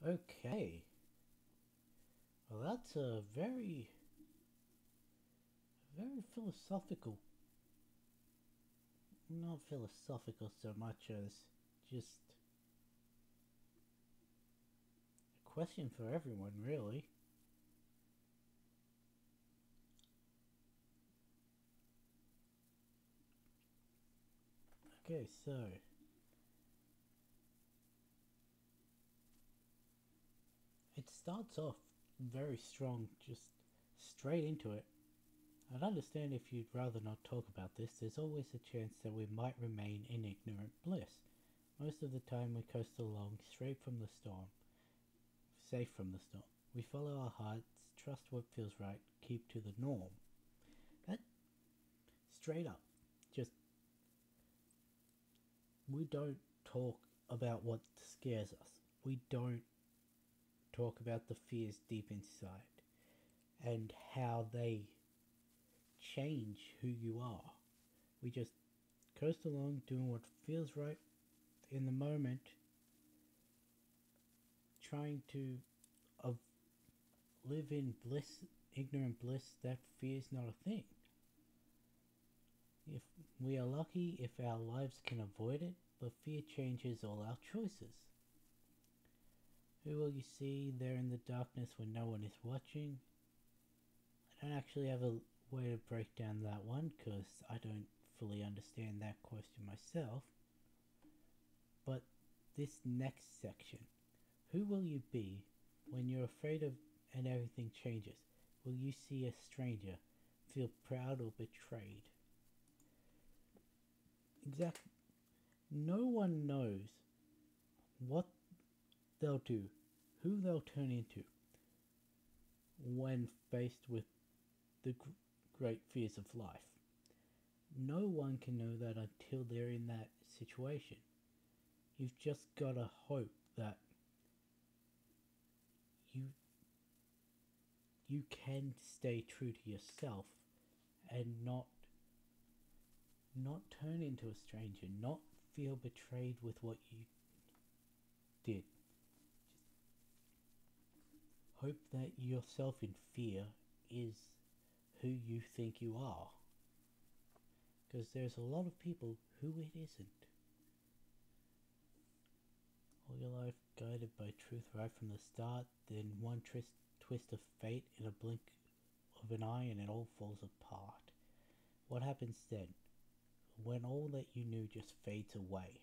Okay. Well, that's a very, very philosophical. Not philosophical so much as just a question for everyone, really. Okay, so it starts off very strong, just straight into it. I'd understand if you'd rather not talk about this. There's always a chance that we might remain in ignorant bliss. Most of the time we coast along straight from the storm, safe from the storm. We follow our hearts, trust what feels right, keep to the norm. That, straight up, just, we don't talk about what scares us. We don't talk about the fears deep inside and how they change who you are. We just coast along doing what feels right in the moment, trying to live in bliss, ignorant bliss that fear is not a thing. If we are lucky if our lives can avoid it, but fear changes all our choices. Who will you see there in the darkness when no one is watching? I don't actually have a way to break down that one because I don't fully understand that question myself. But this next section, who will you be when you're afraid of and everything changes? Will you see a stranger, feel proud or betrayed? Exactly. No one knows what they'll do, who they'll turn into when faced with the great fears of life. No one can know that until they're in that situation. You've just gotta hope that you can stay true to yourself and not turn into a stranger, not feel betrayed with what you did. Just hope that yourself in fear is who you think you are. Because there's a lot of people who it isn't. All your life guided by truth right from the start, then one twist of fate in a blink of an eye and it all falls apart. What happens then? When all that you knew just fades away.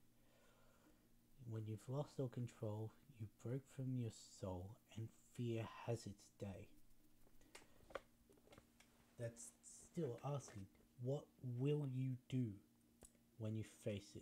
When you've lost all control, you break from your soul and fear has its day. That's still asking, what will you do when you face this?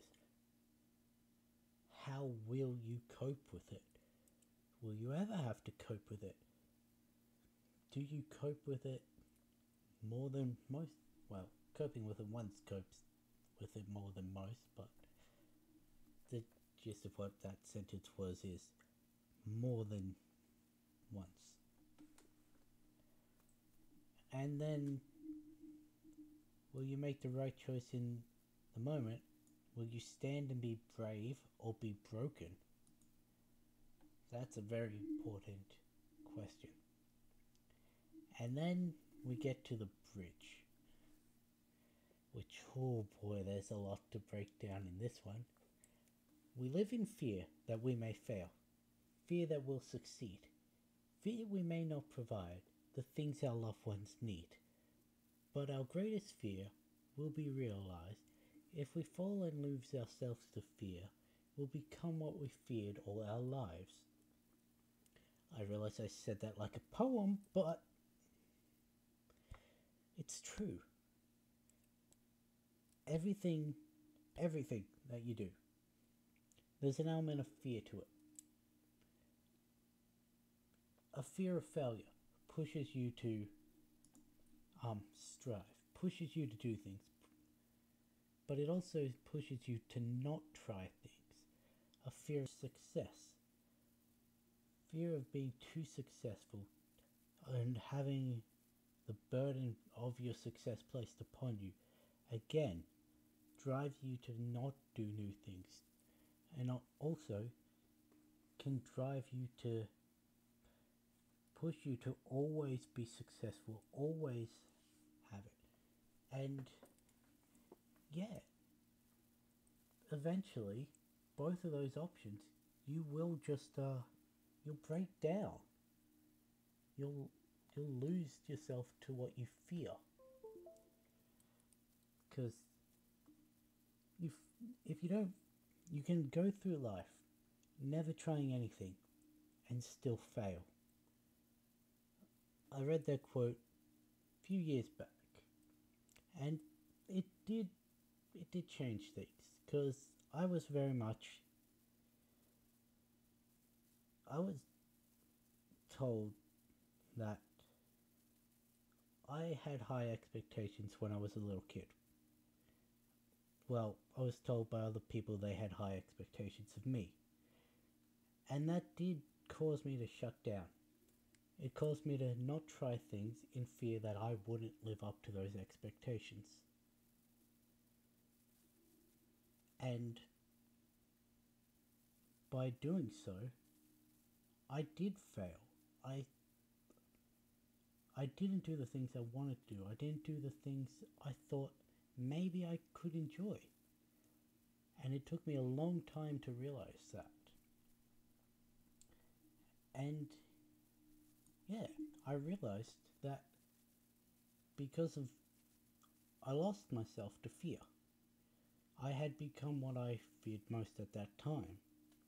How will you cope with it? Will you ever have to cope with it? Do you cope with it more than most? Well, coping with it once copes with it more than most, but the gist of what that sentence was is more than once. And then, will you make the right choice in the moment? Will you stand and be brave or be broken? That's a very important question. And then we get to the bridge. Which, oh boy, there's a lot to break down in this one. We live in fear that we may fail. Fear that we'll succeed. Fear we may not provide the things our loved ones need. But our greatest fear will be realized if we fall and lose ourselves to fear. We'll become what we feared all our lives. I realize I said that like a poem, but it's true. Everything that you do, there's an element of fear to it. A fear of failure pushes you to strive, pushes you to do things, but it also pushes you to not try things. A fear of success, fear of being too successful and having the burden of your success placed upon you, again, drives you to not do new things and also can drive you to push you to always be successful, always have it. And yeah, eventually, both of those options, you will just, you'll break down. You'll lose yourself to what you fear. Because if you don't, you can go through life never trying anything and still fail. I read that quote a few years back, and it did change things, because I was told that I had high expectations when I was a little kid. Well, I was told by other people they had high expectations of me. And that did cause me to shut down. It caused me to not try things in fear that I wouldn't live up to those expectations. And by doing so, I did fail. I didn't do the things I wanted to do. I didn't do the things I thought maybe I could enjoy. And it took me a long time to realize that. And yeah, I realized that because of I lost myself to fear. I had become what I feared most at that time.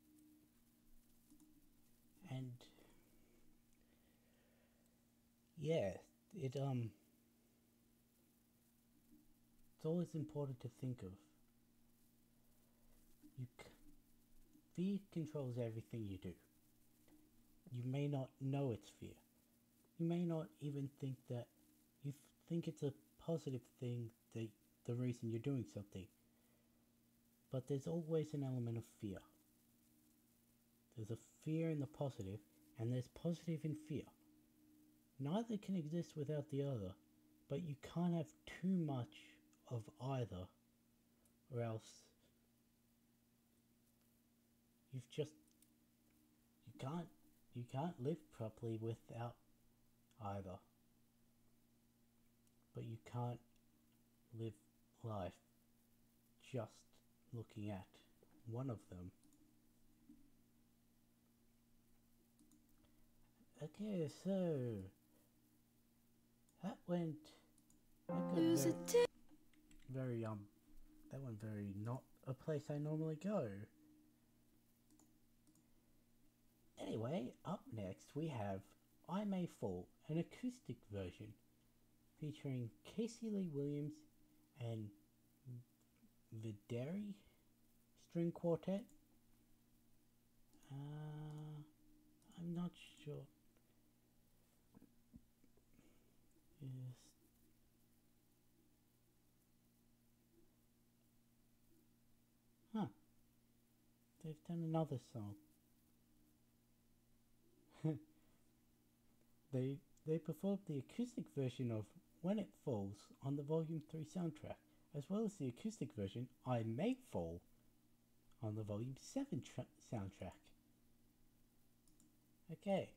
And yeah, it's always important to think of. Fear controls everything you do. You may not know it's fear. You may not even think that you think it's a positive thing, the reason you're doing something. But there's always an element of fear. There's a fear in the positive, and there's positive in fear. Neither can exist without the other, but you can't have too much of either, or else you can't live properly without either. But you can't live life just looking at one of them. Okay, so that went very not a place I normally go. Anyway, up next we have I May Fall, an acoustic version featuring Casey Lee Williams and Videri String Quartet. I'm not sure. Yes. Huh. They've done another song. They performed the acoustic version of When It Falls on the Volume 3 soundtrack, as well as the acoustic version I May Fall on the Volume 7 soundtrack. Okay.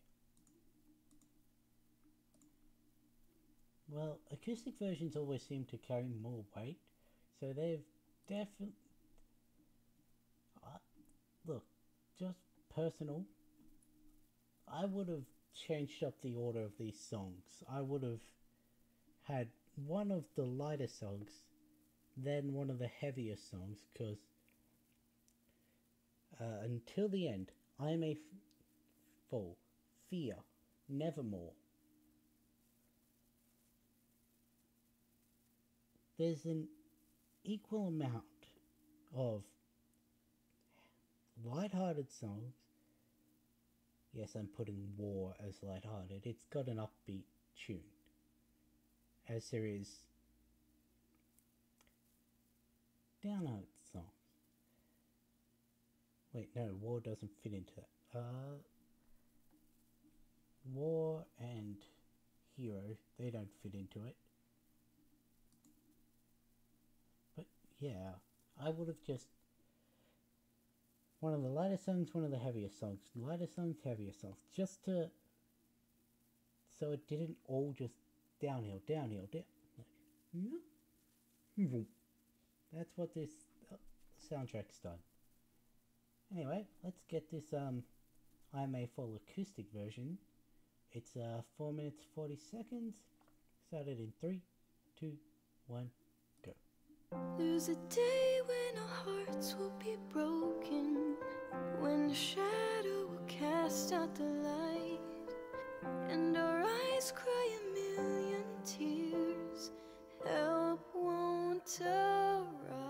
Well, acoustic versions always seem to carry more weight, so they've definitely... look, just personal, I would have changed up the order of these songs. I would have had one of the lighter songs, then one of the heavier songs, because until the end, I May Fall, Fear, Nevermore. There's an equal amount of light-hearted songs. Yes, I'm putting War as light-hearted. It's got an upbeat tune, as there is downhearted songs. Wait, no, War doesn't fit into that. War and Hero, they don't fit into it. But yeah, I would have just one of the lighter songs, one of the heavier songs. Lighter songs, heavier songs. Just to... so it didn't all just downhill, downhill, down. That's what this soundtrack's done. Anyway, let's get this I'm a full acoustic version. It's 4 minutes 40 seconds. Started in 3, 2, 1, go. There's a day when our hearts will be broken, when the shadow will cast out the light, and our eyes cry a million tears. Help won't arrive.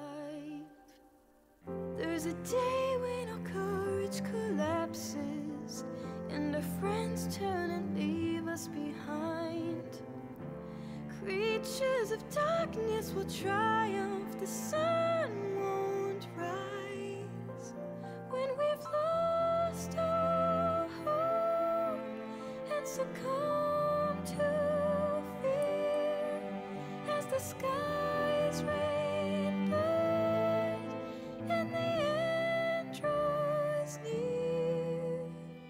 There's a day when our courage collapses, and our friends turn and leave us behind. Creatures of darkness will triumph, the sun won't rise. When we've lost our hope and succumb to fear, as the skies rain blood and the end draws near,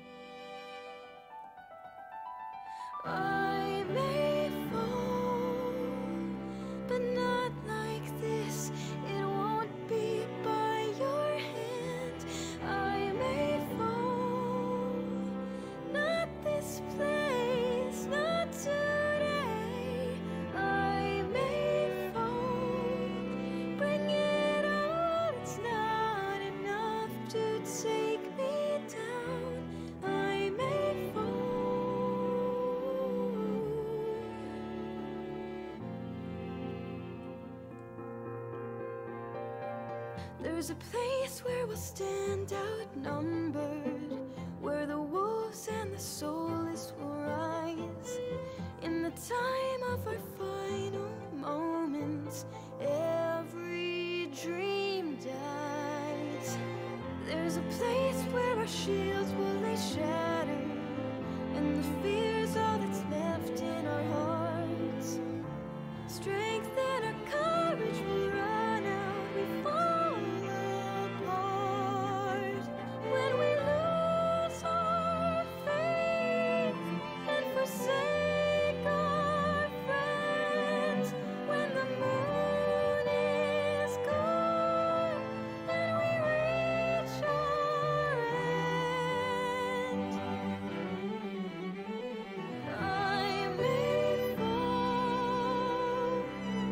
I may fall, but not like this. It won't be by your hand. I may fall, not this place, not today. I may fall, bring it on. It's not enough to take me down. I may fall. There's a place where we'll stand outnumbered, where the wolves and the soulless will rise. In the time of our final moments, every dream dies. There's a place where our shields will lay shattered, and the fear's all that's left in our hearts. Strength and our courage will run out, we fall apart. When we lose our faith and forsake our friends, when the moon is gone and we reach our end, I may fall.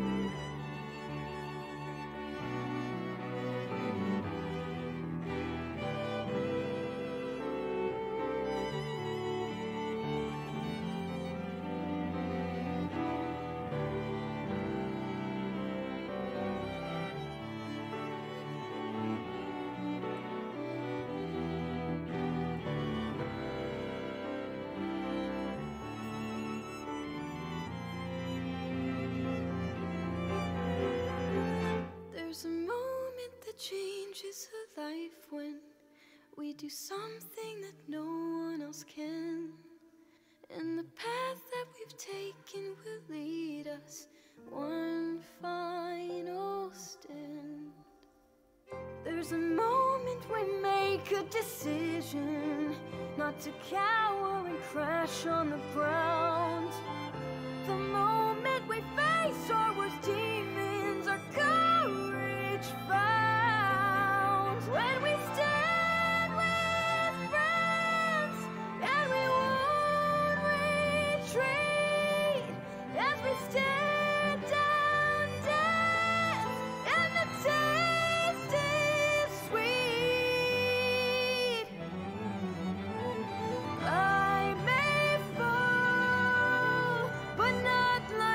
There's a moment that changes a life when we do something that no one else can, and the path that we've taken will lead us one final stand. There's a moment we make a decision not to cower and crash on the ground. The moment we face our worst demons, our courage found. When we stand with friends and we won't retreat, as we stare down death and the taste is sweet. I may fall, but not like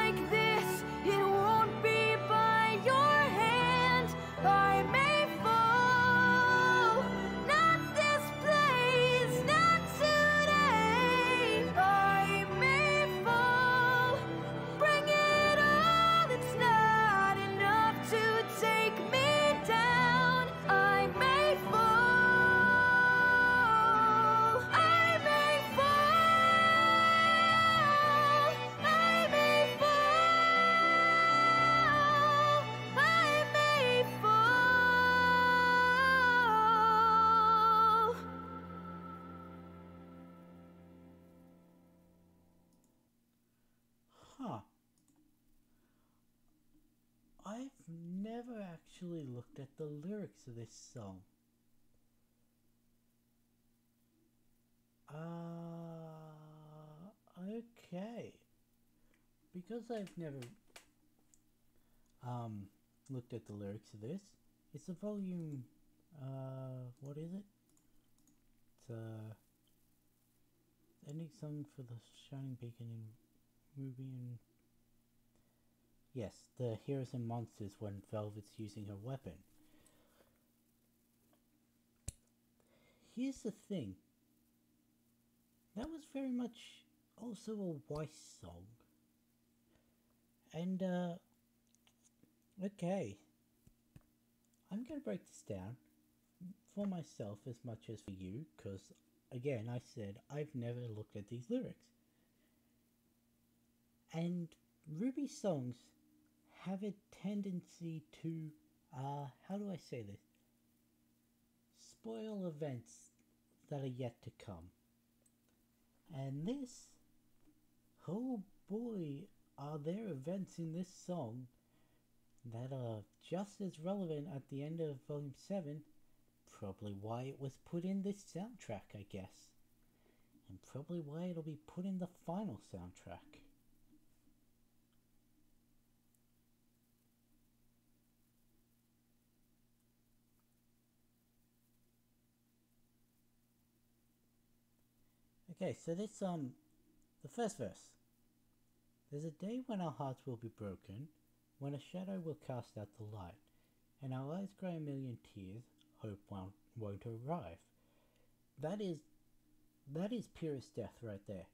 never actually looked at the lyrics of this song. Okay. Because I've never looked at the lyrics of this, it's a volume, what is it? It's ending song for the Shining Beacon in Ruby and... Yes, the Heroes and Monsters when Velvet's using her weapon. Here's the thing. That was very much also a Weiss song. And, okay. I'm going to break this down for myself as much as for you, because, again, I said I've never looked at these lyrics. And RWBY songs have a tendency to, how do I say this? Spoil events that are yet to come. And this, oh boy, are there events in this song that are just as relevant at the end of Volume 7, probably why it was put in this soundtrack, I guess. And probably why it'll be put in the final soundtrack. Okay, so this, the first verse. There's a day when our hearts will be broken, when a shadow will cast out the light, and our eyes cry a million tears, hope won't arrive. That is purest death right there.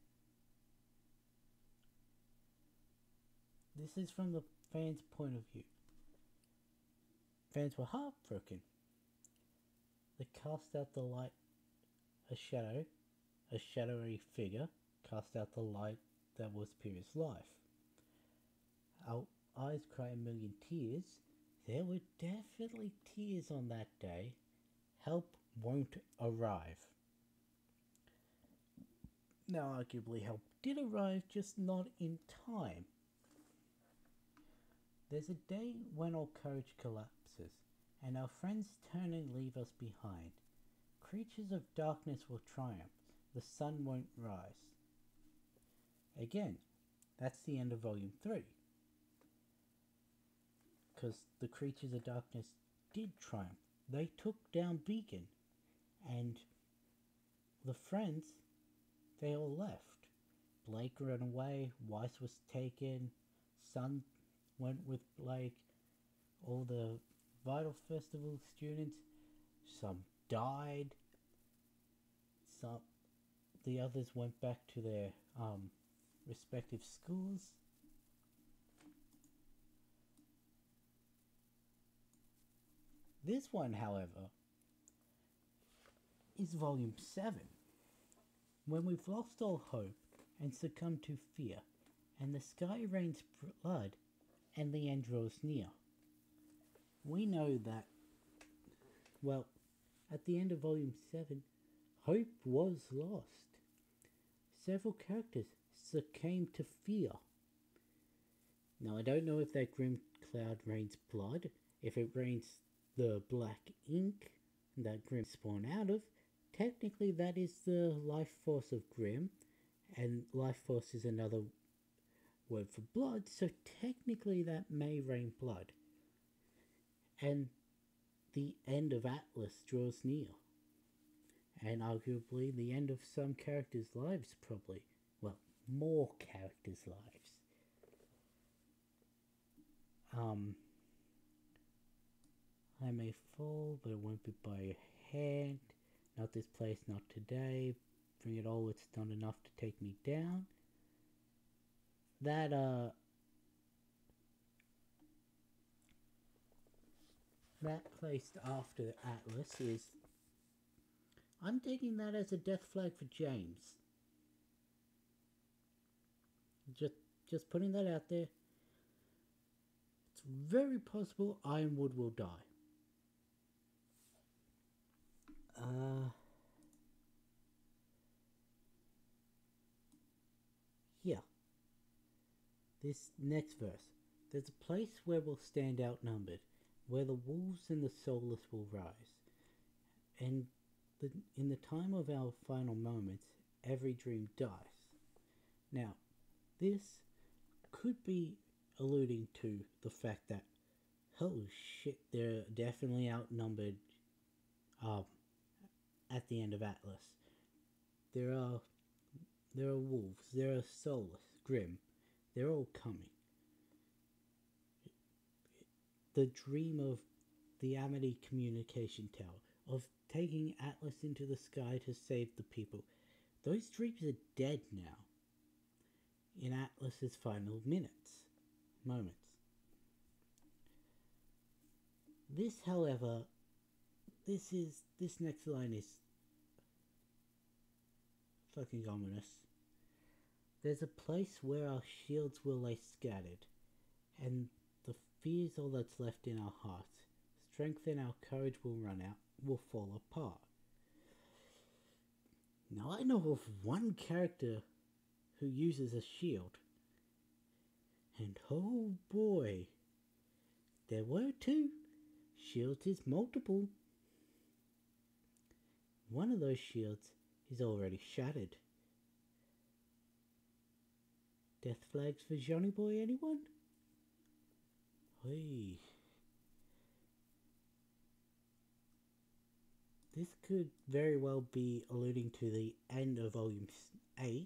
This is from the fans' point of view. Fans were heartbroken. They cast out the light, a shadowy figure, cast out the light that was Pyrrha's life. Our eyes cry a million tears. There were definitely tears on that day. Help won't arrive. Now, arguably, help did arrive, just not in time. There's a day when all courage collapses, and our friends turn and leave us behind. Creatures of darkness will triumph. The sun won't rise. Again, that's the end of Volume 3. Because the creatures of darkness did triumph. They took down Beacon. And the friends, they all left. Blake ran away. Weiss was taken. Sun went with Blake. All the Vital Festival students, some died. The others went back to their respective schools. This one, however, is Volume 7, when we've lost all hope and succumbed to fear, and the sky rains blood and the end draws near. We know that, well, at the end of Volume 7, hope was lost. Several characters succumbed to fear. Now, I don't know if that grim cloud rains blood, if it rains the black ink that Grimm spawned out of. Technically, that is the life force of Grimm, and life force is another word for blood, so technically that may rain blood. And the end of Atlas draws near. And arguably the end of some characters' lives, probably. Well, more characters' lives. I may fall, but it won't be by your hand. Not this place, not today. Bring it all, it's not enough to take me down. That placed after Atlas is... I'm taking that as a death flag for James. Just putting that out there. It's very possible Ironwood will die. Yeah. This next verse. There's a place where we'll stand outnumbered, where the wolves and the soulless will rise, and in the time of our final moments, every dream dies. Now, this could be alluding to the fact that, holy shit, they're definitely outnumbered at the end of Atlas. There are wolves, there are soulless, grim, they're all coming. The dream of the Amity communication tower, of taking Atlas into the sky to save the people, those dreams are dead now. In Atlas's final moments. This, however, this next line is fucking ominous. There's a place where our shields will lay scattered, and the fear's all that's left in our hearts. Strength and our courage will run out, will fall apart. Now I know of one character who uses a shield, and oh boy, there were two. Shields is multiple. One of those shields is already shattered. Death flags for Johnny Boy, anyone? Hey. This could very well be alluding to the end of Volume 8.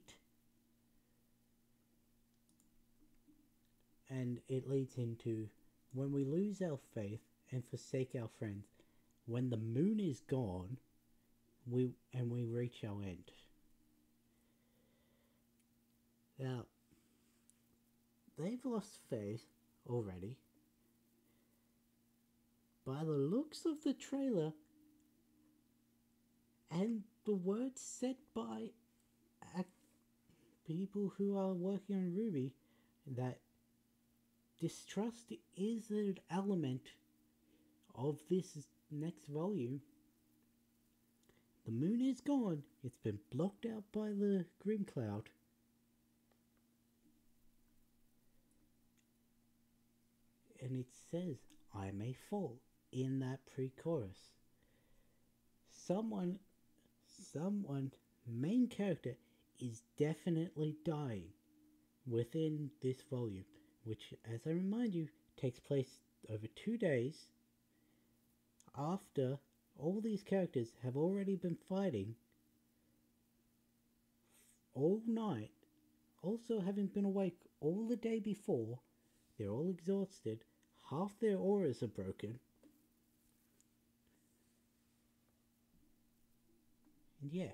And it leads into, when we lose our faith and forsake our friends, when the moon is gone, we reach our end. Now, they've lost faith already. By the looks of the trailer and the words said by people who are working on RWBY, that distrust is an element of this next volume. The moon is gone. It's been blocked out by the grim cloud. And it says, I may fall, in that pre-chorus. Someone, main character, is definitely dying within this volume, which, as I remind you, takes place over 2 days after all these characters have already been fighting all night, also having been awake all the day before. They're all exhausted, half their auras are broken, and yeah.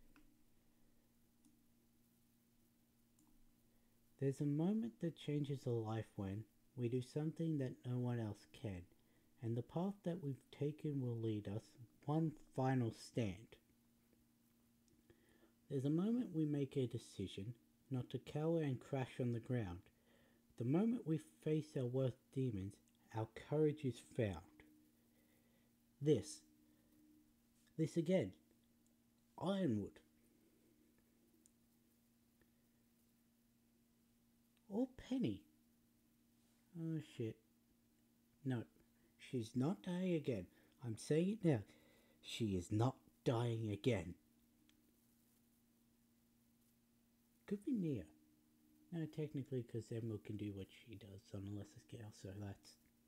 There's a moment that changes a life when we do something that no one else can, and the path that we've taken will lead us one final stand. There's a moment we make a decision not to cower and crash on the ground. The moment we face our worst demons, our courage is found. This again, Ironwood. Or Penny. Oh shit. No, she's not dying again. I'm saying it now. She is not dying again. Could be Nia. No, technically, because Emerald can do what she does on a lesser scale, so that's...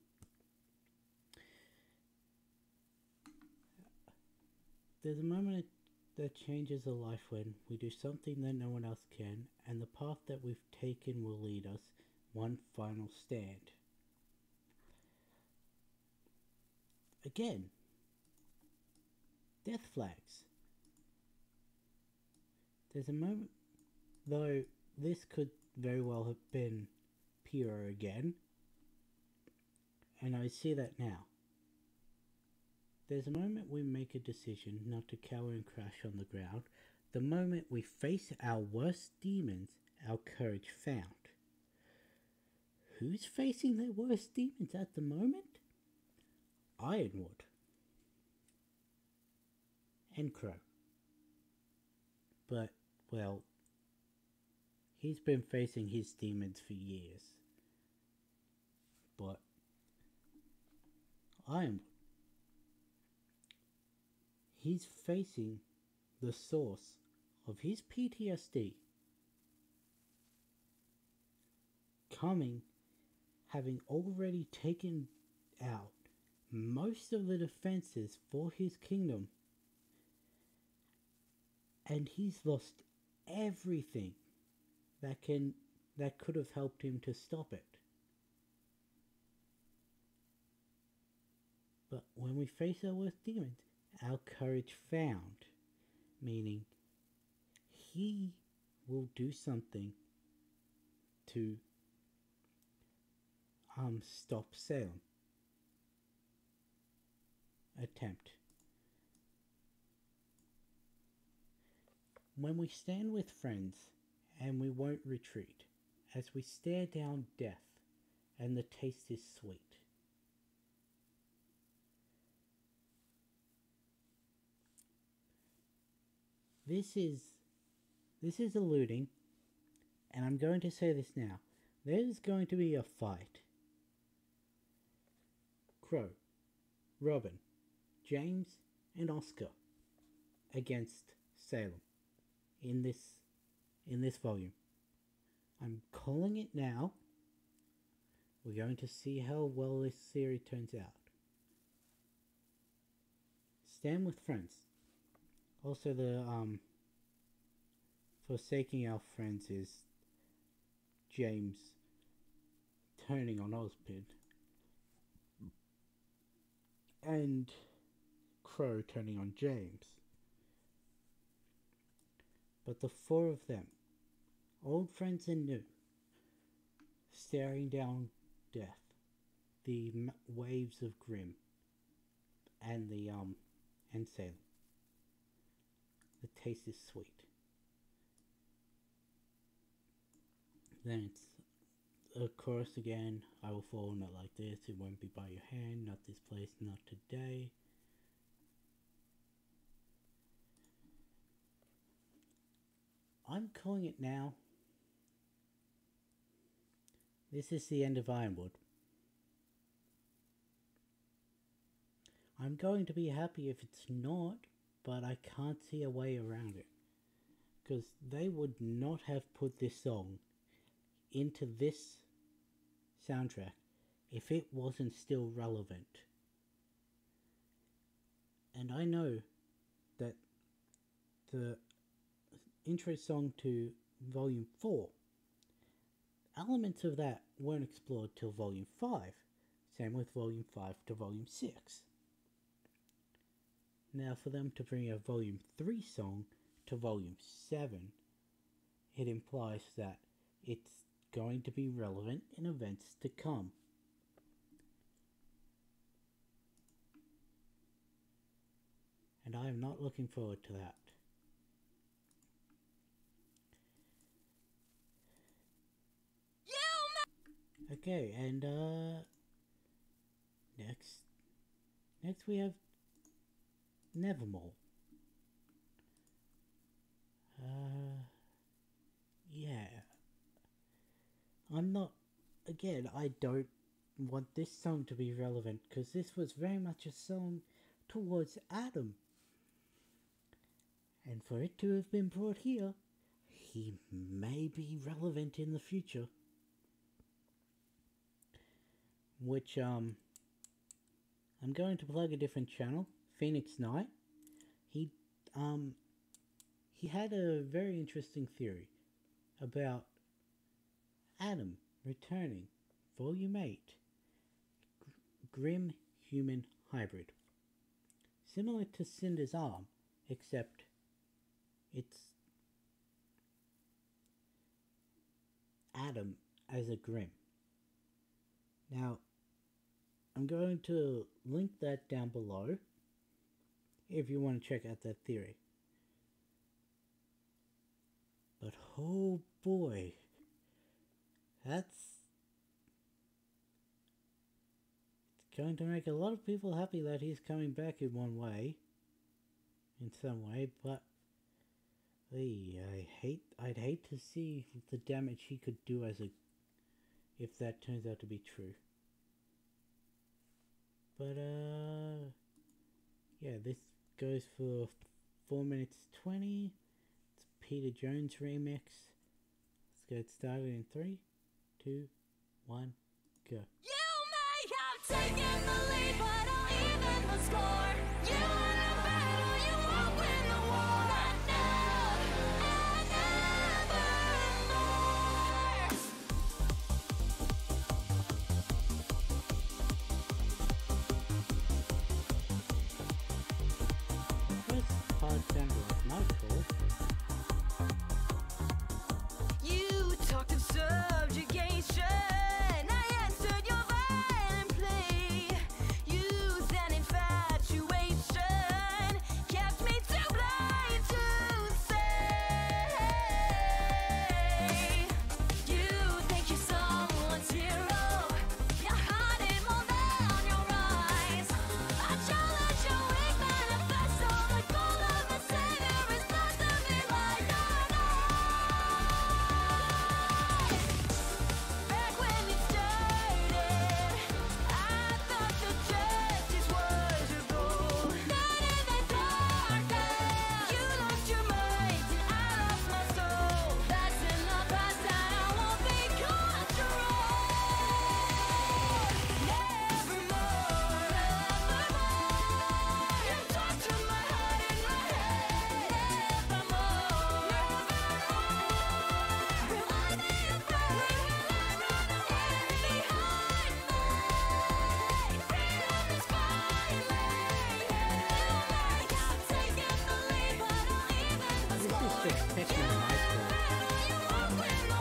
There's a moment that changes a life when we do something that no one else can, and the path that we've taken will lead us one final stand. Again, death flags. There's a moment, though this could very well have been Pyrrha again, and I see that now. There's a moment we make a decision not to cower and crash on the ground. The moment we face our worst demons, our courage found. Who's facing their worst demons at the moment? Ironwood. And Crow. But, well, he's been facing his demons for years. But Ironwood. He's facing the source of his PTSD coming, having already taken out most of the defenses for his kingdom, and he's lost everything that could have helped him to stop it. But when we face our worst demons, our courage found, meaning he will do something to stop Salem. Attempt. When we stand with friends and we won't retreat, as we stare down death and the taste is sweet. This is alluding, and I'm going to say this now, there's going to be a fight. Crow, Robin, James, and Oscar against Salem in this volume. I'm calling it now. We're going to see how well this theory turns out. Stand with friends. Also, the forsaking our friends is James turning on Ozpid, and Crow turning on James. But the four of them, old friends and new, staring down death, the waves of Grim, and and Salem. The taste is sweet. Then it's a chorus again. I will fall not like this. It won't be by your hand. Not this place. Not today. I'm calling it now. This is the end of Ironwood. I'm going to be happy if it's not, but I can't see a way around it. Because they would not have put this song into this soundtrack if it wasn't still relevant. And I know that the intro song to Volume 4, elements of that weren't explored till Volume 5. Same with Volume 5 to Volume 6. Now for them to bring a Volume 3 song to Volume 7, it implies that it's going to be relevant in events to come. And I am not looking forward to that. Okay, and next we have Nevermore. Yeah. I don't want this song to be relevant, because this was very much a song towards Adam. And for it to have been brought here, he may be relevant in the future. Which, I'm going to plug a different channel, Phoenix Knight. He had a very interesting theory about Adam returning, Volume 8, Grim Human Hybrid. Similar to Cinder's arm, except it's Adam as a Grim. Now, I'm going to link that down below if you want to check out that theory. But oh boy, it's going to make a lot of people happy that he's coming back in one way, in some way, but I'd hate to see the damage he could do if that turns out to be true. But yeah, this goes for 4 minutes 20. It's Peter Jones remix. Let's get started in 3, 2, 1, go. You may have taken the lead, but I'll even the score. You win a battle, you won't win the war. And nevermore. First part sounded like Nightfall. You talked of subjugation. I answered your violent plea. Youth and infatuation kept me too blind to say. You think you're someone's hero. You're hiding more than your eyes. I challenge your weak manifesto. The goal of the savior is not to be like your Back when it started, I thought the justice was your goal. Then in the darkness, you lost your mind and I lost my soul. That's in the past and I won't be controlled. Nevermore, nevermore. You talk to my heart and my head. Nevermore, nevermore. Will I be afraid? This is just techno Nightfall.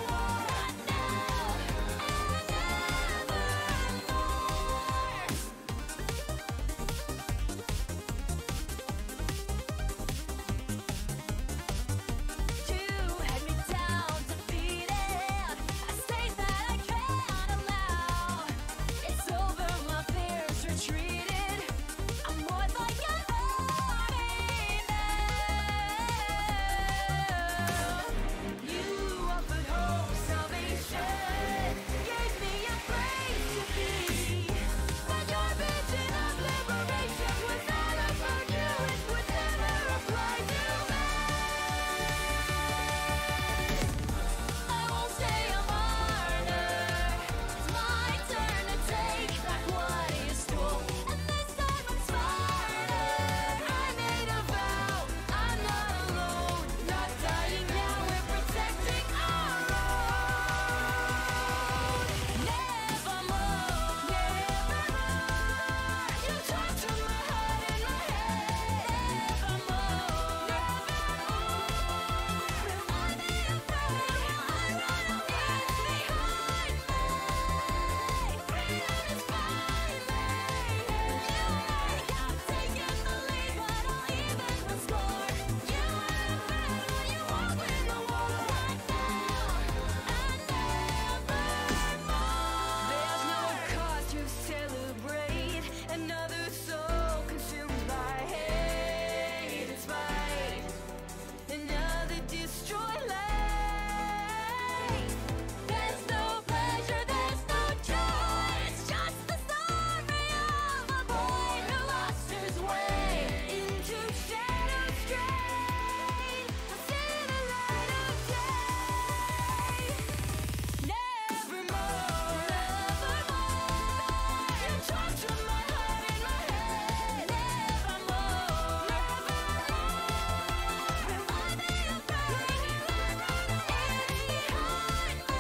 There's no cause to celebrate another soul consumed by hate and spite. Another destroyed life. There's no pleasure, there's no joy. It's just the story of a boy who lost his way into shadow straight. I see the light of day. Nevermore, nevermore. You talk to my heart and my head. Nevermore, nevermore. Will I be afraid? It's behind me.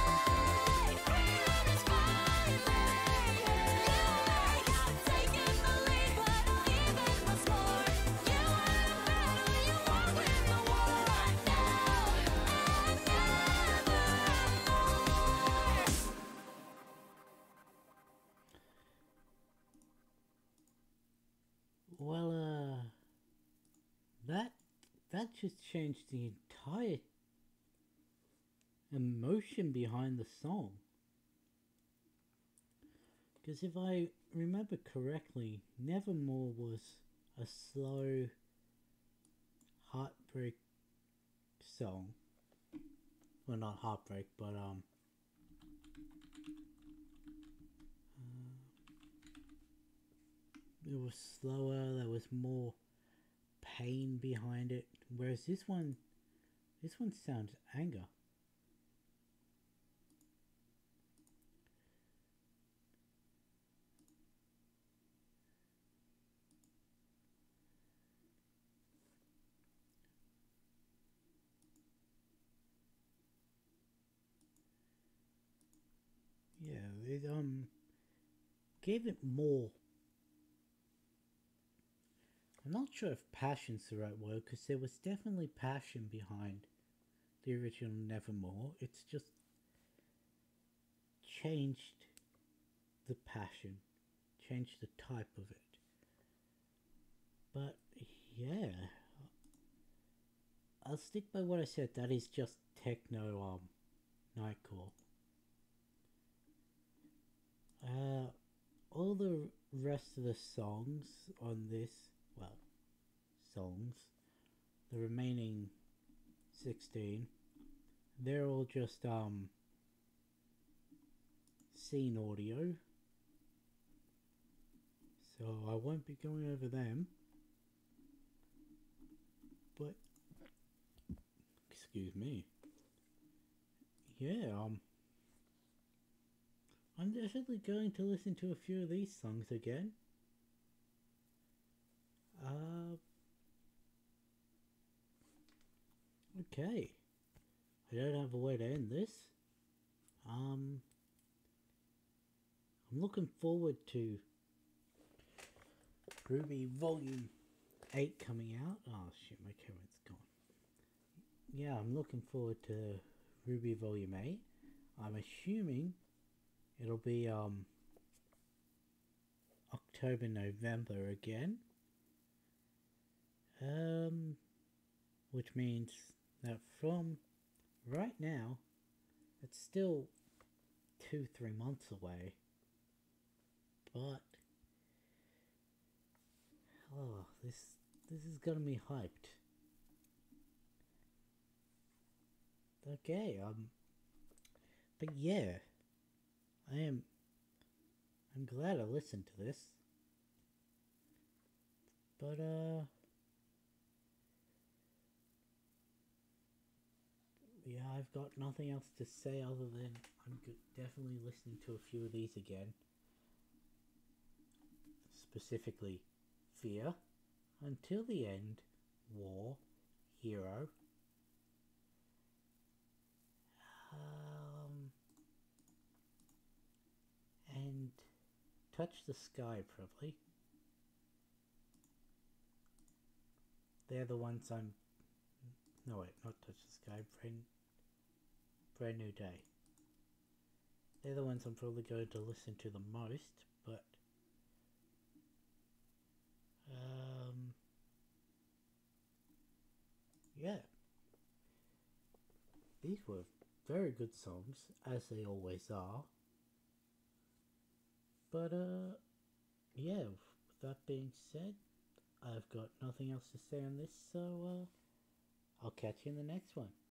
Freedom is finally. You may have taken the lead, but I'll even the score. You win a battle, you won't win the war. Right now and nevermore. Well, that just changed the entire emotion behind the song. Because if I remember correctly, Nevermore was a slow heartbreak song. Well, not heartbreak, but it was slower, there was more pain behind it, whereas this one sounds anger. Yeah, it gave it more. I'm not sure if passion's the right word, because there was definitely passion behind the original Nevermore. It's just changed the passion, changed the type of it. But yeah, I'll stick by what I said. That is just techno nightcore. All the rest of the songs on this, well, songs, the remaining 16, they're all just scene audio, so I won't be going over them. But excuse me. Yeah, I'm definitely going to listen to a few of these songs again. Okay. I don't have a way to end this. I'm looking forward to RWBY Volume 8 coming out. Oh shit, my camera's gone. Yeah, I'm looking forward to RWBY Volume 8. I'm assuming it'll be October, November again. Which means that from right now, it's still 2-3 months away. But oh, this is gonna be hyped. Okay, but yeah, I'm glad I listened to this. But yeah, I've got nothing else to say other than I'm definitely listening to a few of these again. Specifically, Fear, Until the End, War, Hero, and Touch the Sky, probably. They're the ones I'm... No, wait, not Touch the Sky, Brand New Day. They're the ones I'm probably going to listen to the most, but... yeah. These were very good songs, as they always are. But, yeah, with that being said, I've got nothing else to say on this, so, I'll catch you in the next one.